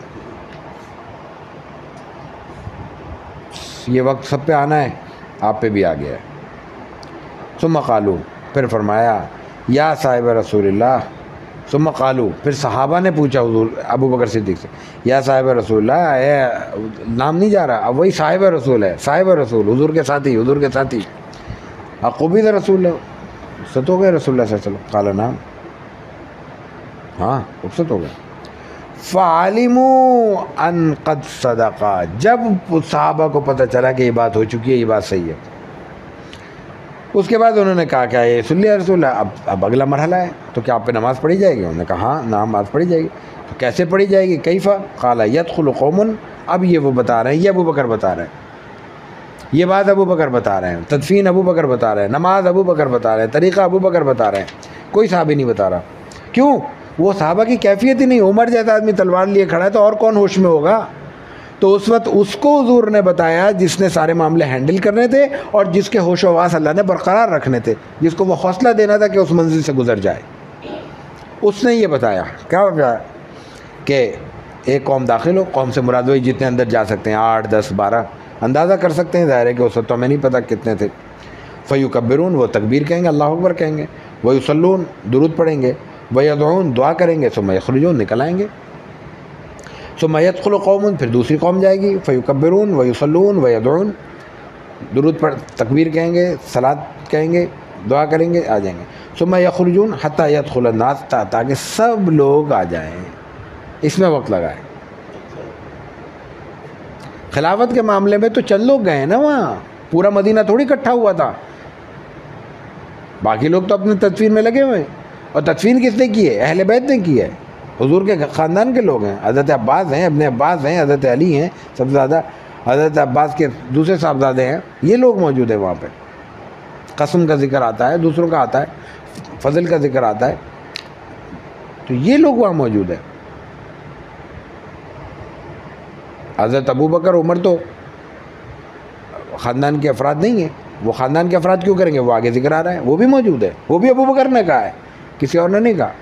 یہ وقت سب پہ آنا ہے، آپ پہ بھی آ گیا ہے. ثم قالوا، پھر فرمایا یا صاحب رسول اللہ. ثم قالوا، پھر صحابہ نے پوچھا حضور ابو بکر صدیق سے، یا صاحب رسول اللہ، اے نام نہیں جا رہا، اب وہی صاحب رسول ہے، صاحب رسول، حضور کے ساتھی، حضور کے ساتھی. عقوبید رسول اللہ، رخصت ہو گئے رسول اللہ صلی اللہ علیہ وسلم. قال نعم، ہاں رخصت ہو گئے. فعلموا ان قد صدقا، جب صحابہ کو پتہ چلا کہ یہ بات ہو چکی ہے، یہ بات صحیح ہے، اس کے بعد انہوں نے کہا کہ یہ سن لیا رسول اللہ، اب اب اگلا مرحلہ ہے، تو کیا آپ پہ نماز پڑھی جائے گی؟ انہوں نے کہا ہاں نماز پڑھی جائے گی. تو کیسے پڑھی جائے گی؟ کیفا؟ قال یدخل قوم، اب یہ وہ بتا رہے ہیں، یہ ابو بکر بتا رہے ہیں، یہ بات ابو بکر بتا رہے ہیں، تدفین ابو بکر بتا رہے ہیں، نماز ابو بکر بتا رہے ہیں، طریقہ ابو بکر بتا رہے ہیں، کوئی صحابی نہیں بتا رہا. کیوں؟ وہ صحابہ کی کیفیت ہی نہیں. عمر جیسا آدمی تلوار لیے کھڑا ہے تو اور کون ہوش میں ہوگا؟ تو اس وقت اس کو حضور نے بتایا جس نے سارے معاملے ہینڈل کرنے تھے اور جس کے ہوش و حواس اللہ نے برقرار رکھنے تھے، جس کو وہ حوصلہ دینا تھا کہ اس منزل سے گزر جائے. اس نے یہ بتایا، کیا بتایا؟ کہ ایک قوم داخل ہو، قوم سے مراد وہی جتنے اندر جا سکتے ہیں، آٹھ دس بارہ اندازہ کر سکتے ہیں، ظاہر ہے کہ اس وقت تو ہمیں نہیں پتہ کتنے تھے. فیکبرون، وہ تکبیر کہیں گے، اللہ اکبر کہیں گے، ویصلون، درود پڑھیں گے، ویدعون، دعا کریں گے، ثم یخرجون، نکل آئیں گے. ثم يدخل قوم، پھر دوسری قوم جائے گی، فیکبرون ویصلون ویدعون، درود پر تکبیر کہیں گے، صلاۃ کہیں گے، دعا کریں گے، آ جائیں گے. ثم یخرجون حتی یدخل الناس، تاکہ سب لوگ آ جائیں. اس میں وقت لگا ہے. خلافت کے معاملے میں تو چند لوگ گئے نا وہاں، پورا مدینہ تھوڑی اکٹھا ہوا تھا. باقی لوگ تو اپنے تدفین میں لگے ہوئے ہیں. اور تدفین کس نے کی ہے؟ اہل بیت نے کی ہے، حضور کے خاندان کے لوگ ہیں. حضرت عباس ہیں، ابن عباس ہیں، حضرت علی ہیں سب سے زیادہ، حضرت عباس کے دوسرے صاحبزادے ہیں، یہ لوگ موجود ہیں وہاں پہ. قسم کا ذکر آتا ہے، دوسروں کا آتا ہے، فضل کا ذکر آتا ہے، تو یہ لوگ وہاں موجود ہیں. حضرت ابو بکر عمر تو خاندان کے افراد نہیں ہیں. وہ خاندان کے افراد کیوں کریں گے؟ وہ آگے ذکر آ رہا ہے، وہ بھی موجود ہے. وہ بھی ابو بکر نے کہا ہے، کسی اور نے نہیں کہا.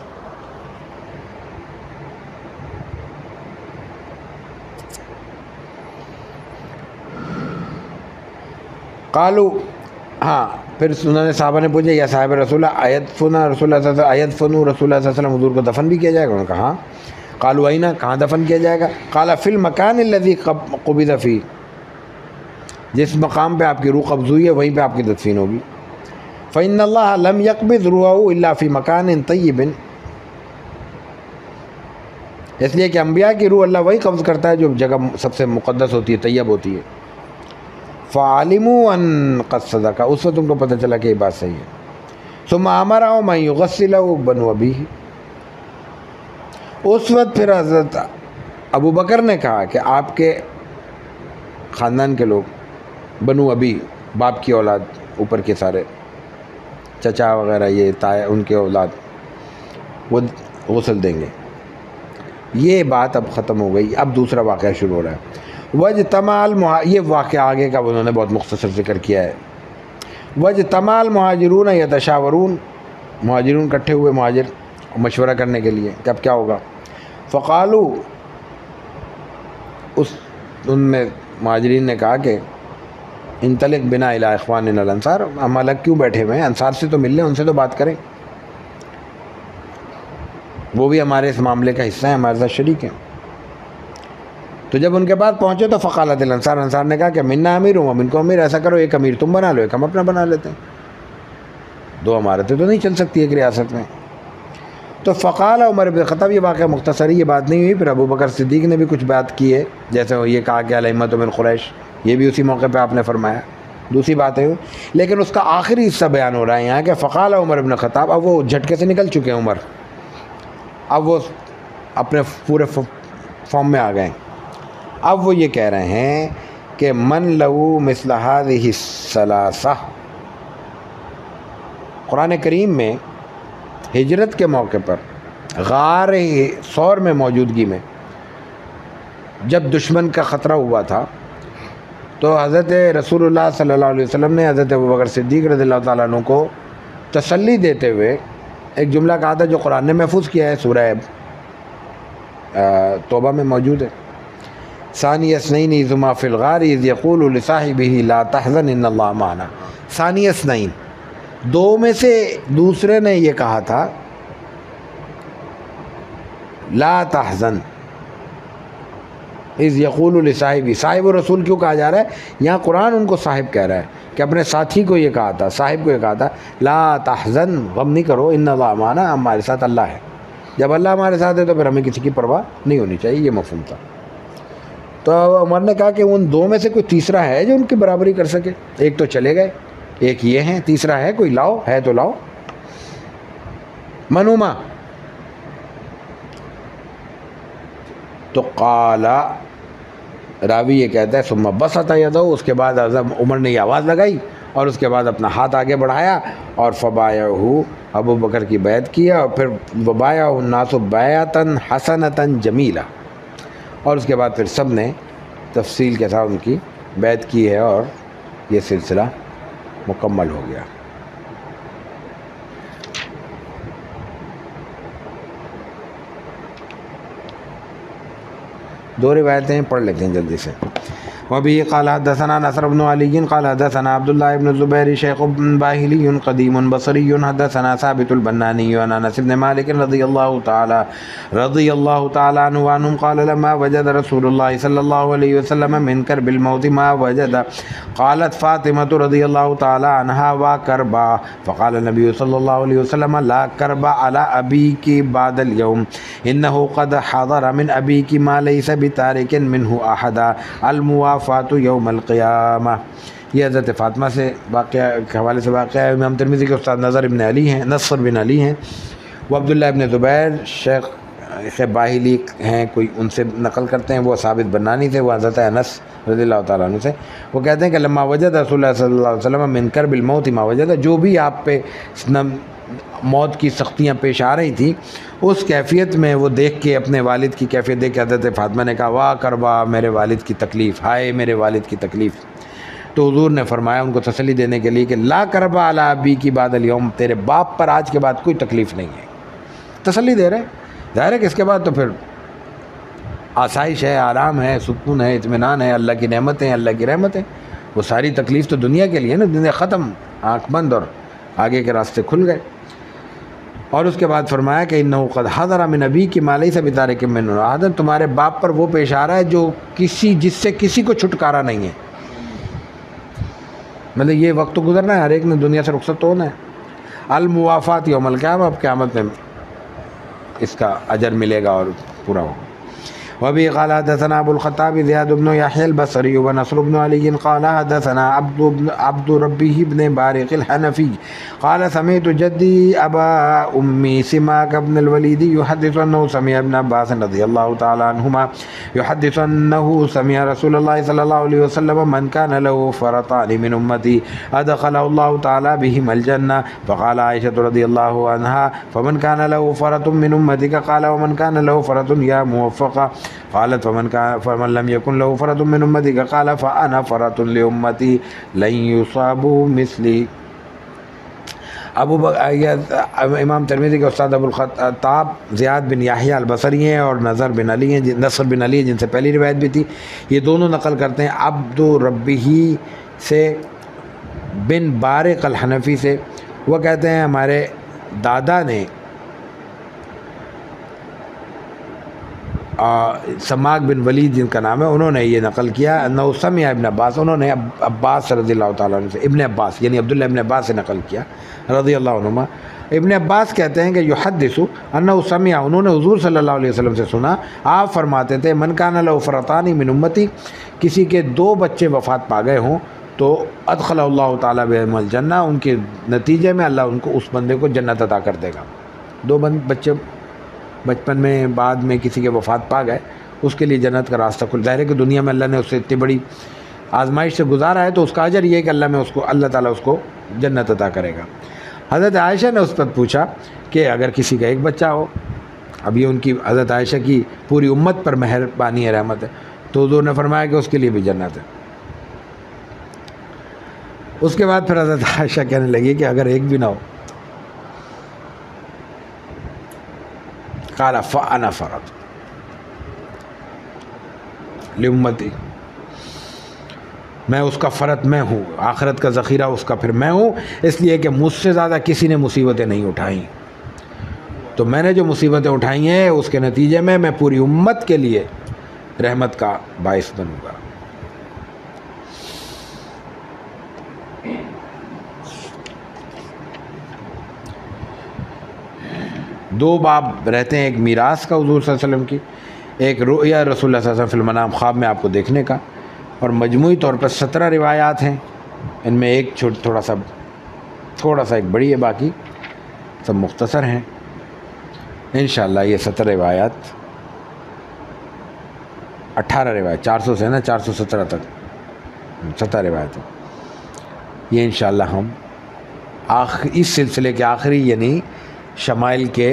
قالو، ہاں پھر انہوں نے صحابہ نے پوچھا یا صاحب رسول اللہ ایدفنا رسول اللہ صلی اللہ علیہ وسلم ایدفنو رسول اللہ صلی اللہ علیہ وسلم، حضور کو دفن بھی کیا جائے گا؟ انہوں نے کہا ہاں. قالوا اینا، کہاں دفن کیا جائے گا؟ قال فی المکان الذی قبض فیہ، جس مقام پہ آپ کی روح قبض ہوئی ہے وہیں پہ آپ کی تدفین ہوگی. فإن اللہ لم يقبض روحه الا فی مکان طیب، اس لیے کہ انبیاء کی روح اللہ وہی قبض کرتا ہے جو جگہ سب سے مقدس ہوتی ہے، طیب ہوتی ہے. فعلموا ان قد صدق، اس وقت ان کو پتہ چلا کہ یہ بات صحیح ہے. ثم امرهم ان يغسلوا بنو ابیہ، اس وقت پھر حضرت ابو بکر نے کہا کہ آپ کے خاندان کے لوگ، بنو ابی، باپ کی اولاد، اوپر کے سارے چچا وغیرہ، یہ تایا، ان کے اولاد، وہ غسل دیں گے. یہ بات اب ختم ہو گئی. اب دوسرا واقعہ شروع ہو رہا ہے. وَاجْتَمَعَ الْمُہَا، یہ واقعہ آگے کا انہوں نے بہت مختصر ذکر کیا ہے. وَاجْتَمَعَ الْمُهَاجِرُونَ يَتَشَاوَرُونَ، مہاجرون اکٹھے ہوئے، مہاجر مشورہ کرنے کے لیے کہ اب کیا ہوگا. فقالو، اس ان میں مہاجرین نے کہا کہ انطلق بنا الی اخواننا الانصار، ہم الگ کیوں بیٹھے ہوئے ہیں، انصار سے تو مل لیں، ان سے تو بات کریں، وہ بھی ہمارے اس معاملے کا حصہ ہیں، ہمارے ساتھ شریک ہیں. تو جب ان کے بعد پہنچے تو فقالت الانصار، انصار نے کہا کہ منا امیر ہوں، ان کو امیر، ایسا کرو ایک امیر تم بنا لو، ایک ہم اپنا بنا لیتے ہیں، دو ہمارے تو نہیں چل سکتی ایک ریاست میں. تو فقال عمر بن خطاب، یہ واقعہ مختصری، یہ بات نہیں ہوئی. پھر ابو بکر صدیق نے بھی کچھ بات کی ہے، جیسے وہ یہ کہا کہ الائمۃ من قریش، یہ بھی اسی موقع پہ آپ نے فرمایا، دوسری بات ہے. لیکن اس کا آخری حصہ بیان ہو رہا ہے یہاں کہ فقال عمر بن خطاب، اب وہ جھٹکے سے نکل چکے ہیں عمر، اب وہ اپنے پورے فارم میں آ گئے. اب وہ یہ کہہ رہے ہیں کہ من لہو مثل ہذہ الثلاثہ، قرآن کریم میں ہجرت کے موقع پر غار ثور میں موجودگی میں جب دشمن کا خطرہ ہوا تھا تو حضرت رسول اللہ صلی اللہ علیہ وسلم نے حضرت ابوبکر صدیق رضی اللہ تعالیٰ عنہ کو تسلی دیتے ہوئے ایک جملہ کہا تھا جو قرآن نے محفوظ کیا ہے، سورہ توبہ میں موجود ہے. ثانی اثنین اذ ہما فی الغار اذ یقول لصاحبہ لا تحزن ان اللہ معنا. ثانی اثنین، دو میں سے دوسرے نے یہ کہا تھا لا تحزن اذ یقول لصاحبہ، صاحب رسول کیوں کہا جا رہا ہے؟ یہاں قرآن ان کو صاحب کہہ رہا ہے کہ اپنے ساتھی کو یہ کہا تھا، صاحب کو یہ کہا تھا لا تحزن، غم نہیں کرو، ان اللہ معنا، ہمارے ساتھ اللہ ہے. جب اللہ ہمارے ساتھ ہے تو پھر ہمیں کسی کی پرواہ نہیں ہونی چاہیے، یہ مفہوم تھا. تو عمر نے کہا کہ ان دو میں سے کوئی تیسرا ہے جو ان کی برابری کر سکے. ایک تو چلے گئے، ایک یہ ہیں، تیسرا ہے کوئی، لاؤ، ہے تو لاؤ. منوما، تو قالا، راوی یہ کہتا ہے ثم بسط یدہ، اس کے بعد عمر نے یہ آواز لگائی اور اس کے بعد اپنا ہاتھ آگے بڑھایا اور فبایعہ، ابو بکر کی بیعت کیا، اور پھر وبایعہ الناس بیعۃ حسنۃ جمیلہ، اور اس کے بعد پھر سب نے تفصیل کے ساتھ ان کی بیعت کی ہے اور یہ سلسلہ مکمل ہو گیا. دو روایتیں پڑھ لیتے ہیں جلدی سے. وبه قال حدثنا نصر بن علي قال حدثنا عبد الله بن الزبير شيخ باهلي قديم بصري حدثنا ثابت البناني عن انس بن مالك رضي الله تعالى رضي الله تعالى عنه وعنهم قال لما وجد رسول الله صلى الله عليه وسلم من كرب الموت ما وجد قالت فاطمة رضي الله تعالى عنها وكربا فقال النبي صلى الله عليه وسلم لا كرب على أبيك بعد اليوم إنه قد حضر من أبيك ما ليس بتارك منه أحدا الموافات یوم القیامہ. یہ حضرت فاطمہ سے واقعہ کے حوالے سے واقعہ ہے. امام ترمذی کے استاد نصر بن علی ہیں نصر بن علی ہیں. وہ عبداللہ ابن زبیر شیخ باہلی ہیں, کوئی ان سے نقل کرتے ہیں. وہ ثابت بنانی تھے, وہ حضرت انس رضی اللہ تعالیٰ عنہ سے. وہ کہتے ہیں کہ لما وجد رسول اللہ صلی اللہ علیہ وسلم من کرب الموت ما وجد, جو بھی آپ پہ موت کی سختیاں پیش آ رہی تھیں اس کیفیت میں وہ دیکھ کے اپنے والد کی کیفیت دیکھ کے حضرت فاطمہ نے کہا واہ کربا, میرے والد کی تکلیف, ہائے میرے والد کی تکلیف. تو حضور نے فرمایا ان کو تسلی دینے کے لیے کہ لا کربا علی ابی کی بعد اليوم, تیرے باپ پر آج کے بعد کوئی تکلیف نہیں ہے. تسلی دے رہے ہیں. ظاہر ہے کہ اس کے بعد تو پھر آسائش ہے, آرام ہے, سکون ہے, اطمینان ہے, اللہ کی نعمتیں ہیں, اللہ کی رحمتیں. وہ ساری تکلیف تو دنیا کے لیے نا, دنیا ختم, آنکھ بند اور آگے کے راستے کھل گئے. اور اس کے بعد فرمایا کہ انہو قد حضر من ابی کی ما لیس بتارک منہ احدا, تمہارے باپ پر وہ پیش آ رہا ہے جو کسی جس سے کسی کو چھٹکارا نہیں ہے. مطلب یہ وقت تو گزرنا ہے, ہر ایک نے دنیا سے رخصت تو ہونا ہے. الموافات یوم القیامہ, اب قیامت میں اس کا اجر ملے گا اور پورا ہوگا. وبه قال حدثنا ابو الخطاب زياد بن يحيى البصري ونصر بن علي قال حدثنا عبد بن عبد ربه بن بارق الحنفي قال سمعت جدي ابا امي سماك بن الوليد يحدث انه سمع ابن عباس رضي الله تعالى عنهما يحدث انه سمع رسول الله صلى الله عليه وسلم من كان له فرطان من امتي ادخله الله تعالى بهم الجنه. فقال عائشه رضي الله عنها فمن كان له فرط من امتك قال ومن كان له فرط يا موفقه قالت فمن كان فمن لم يكن له فرط من امتك قال فانا فرط لامتي لن يصابوا مثلي. ابو امام ترمذی کے استاد ابو الخطاب زیاد بن یحییٰ البصری ہیں اور نصر بن علی ہیں, نصر بن علی جن سے پہلی روایت بھی تھی. یہ دونوں نقل کرتے ہیں عبد ربہ سے بن بارق الحنفی سے. وہ کہتے ہیں ہمارے دادا نے سماک بن ولید جن کا نام ہے, انہوں نے یہ نقل کیا انہو سمع ابن عباس, انہوں نے عباس رضی اللہ تعالیٰ عنہ سے, ابن عباس یعنی عبداللہ ابن عباس سے نقل کیا رضی اللہ عنہما. ابن عباس کہتے ہیں کہ یحدث انہو سمع, انہوں نے حضور صلی اللہ علیہ وسلم سے سنا, آپ فرماتے تھے من کان لہ فرطان من امتی, کسی کے دو بچے وفات پا گئے ہوں تو ادخلہ اللہ تعالیٰ بہم الجنہ, ان کے نتیجے میں اللہ ان کو اس بندے کو جنت عطا کر دے گا. دو بند بچے بچپن میں بعد میں کسی کے وفات پا گئے, اس کے لیے جنت کا راستہ کھل. ظاہر ہے کہ دنیا میں اللہ نے اس سے اتنی بڑی آزمائش سے گزارا ہے تو اس کا اجر یہ ہے کہ اللہ میں اس کو اللہ تعالیٰ اس کو جنت عطا کرے گا. حضرت عائشہ نے اس پر پوچھا کہ اگر کسی کا ایک بچہ ہو, اب یہ ان کی حضرت عائشہ کی پوری امت پر مہربانی ہے, رحمت ہے, تو حضور نے فرمایا کہ اس کے لیے بھی جنت ہے. اس کے بعد پھر حضرت عائشہ کہنے لگی کہ اگر ایک بھی نہ ہو, قال فانا فرط لامتی, میں اس کا فرط میں ہوں, آخرت کا ذخیرہ اس کا پھر میں ہوں, اس لیے کہ مجھ سے زیادہ کسی نے مصیبتیں نہیں اٹھائیں, تو میں نے جو مصیبتیں اٹھائی ہیں اس کے نتیجے میں میں پوری امت کے لیے رحمت کا باعث بنوں گا. دو باب رہتے ہیں, ایک میراث کا حضور صلی اللہ علیہ وسلم کی, ایک رؤیا رسول اللہ صلی اللہ علیہ وسلم فی المنام, خواب میں آپ کو دیکھنے کا. اور مجموعی طور پر سترہ روایات ہیں, ان میں ایک چھوٹ تھوڑا سا تھوڑا سا ایک بڑی ہے, باقی سب مختصر ہیں. انشاءاللہ یہ سترہ روایات اٹھارہ روایت چار سو سے نا چار سو سترہ تک سترہ روایت ہیں. یہ انشاءاللہ ہم آخر اس سلسلے کے آخری یعنی شمائل کے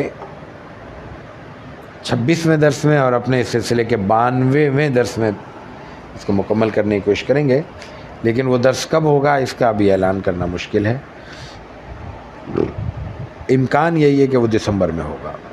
چھبیسویں درس میں اور اپنے اس سلسلے کے بانوےویں درس میں اس کو مکمل کرنے کی کوشش کریں گے. لیکن وہ درس کب ہوگا اس کا ابھی اعلان کرنا مشکل ہے, امکان یہی ہے کہ وہ دسمبر میں ہوگا.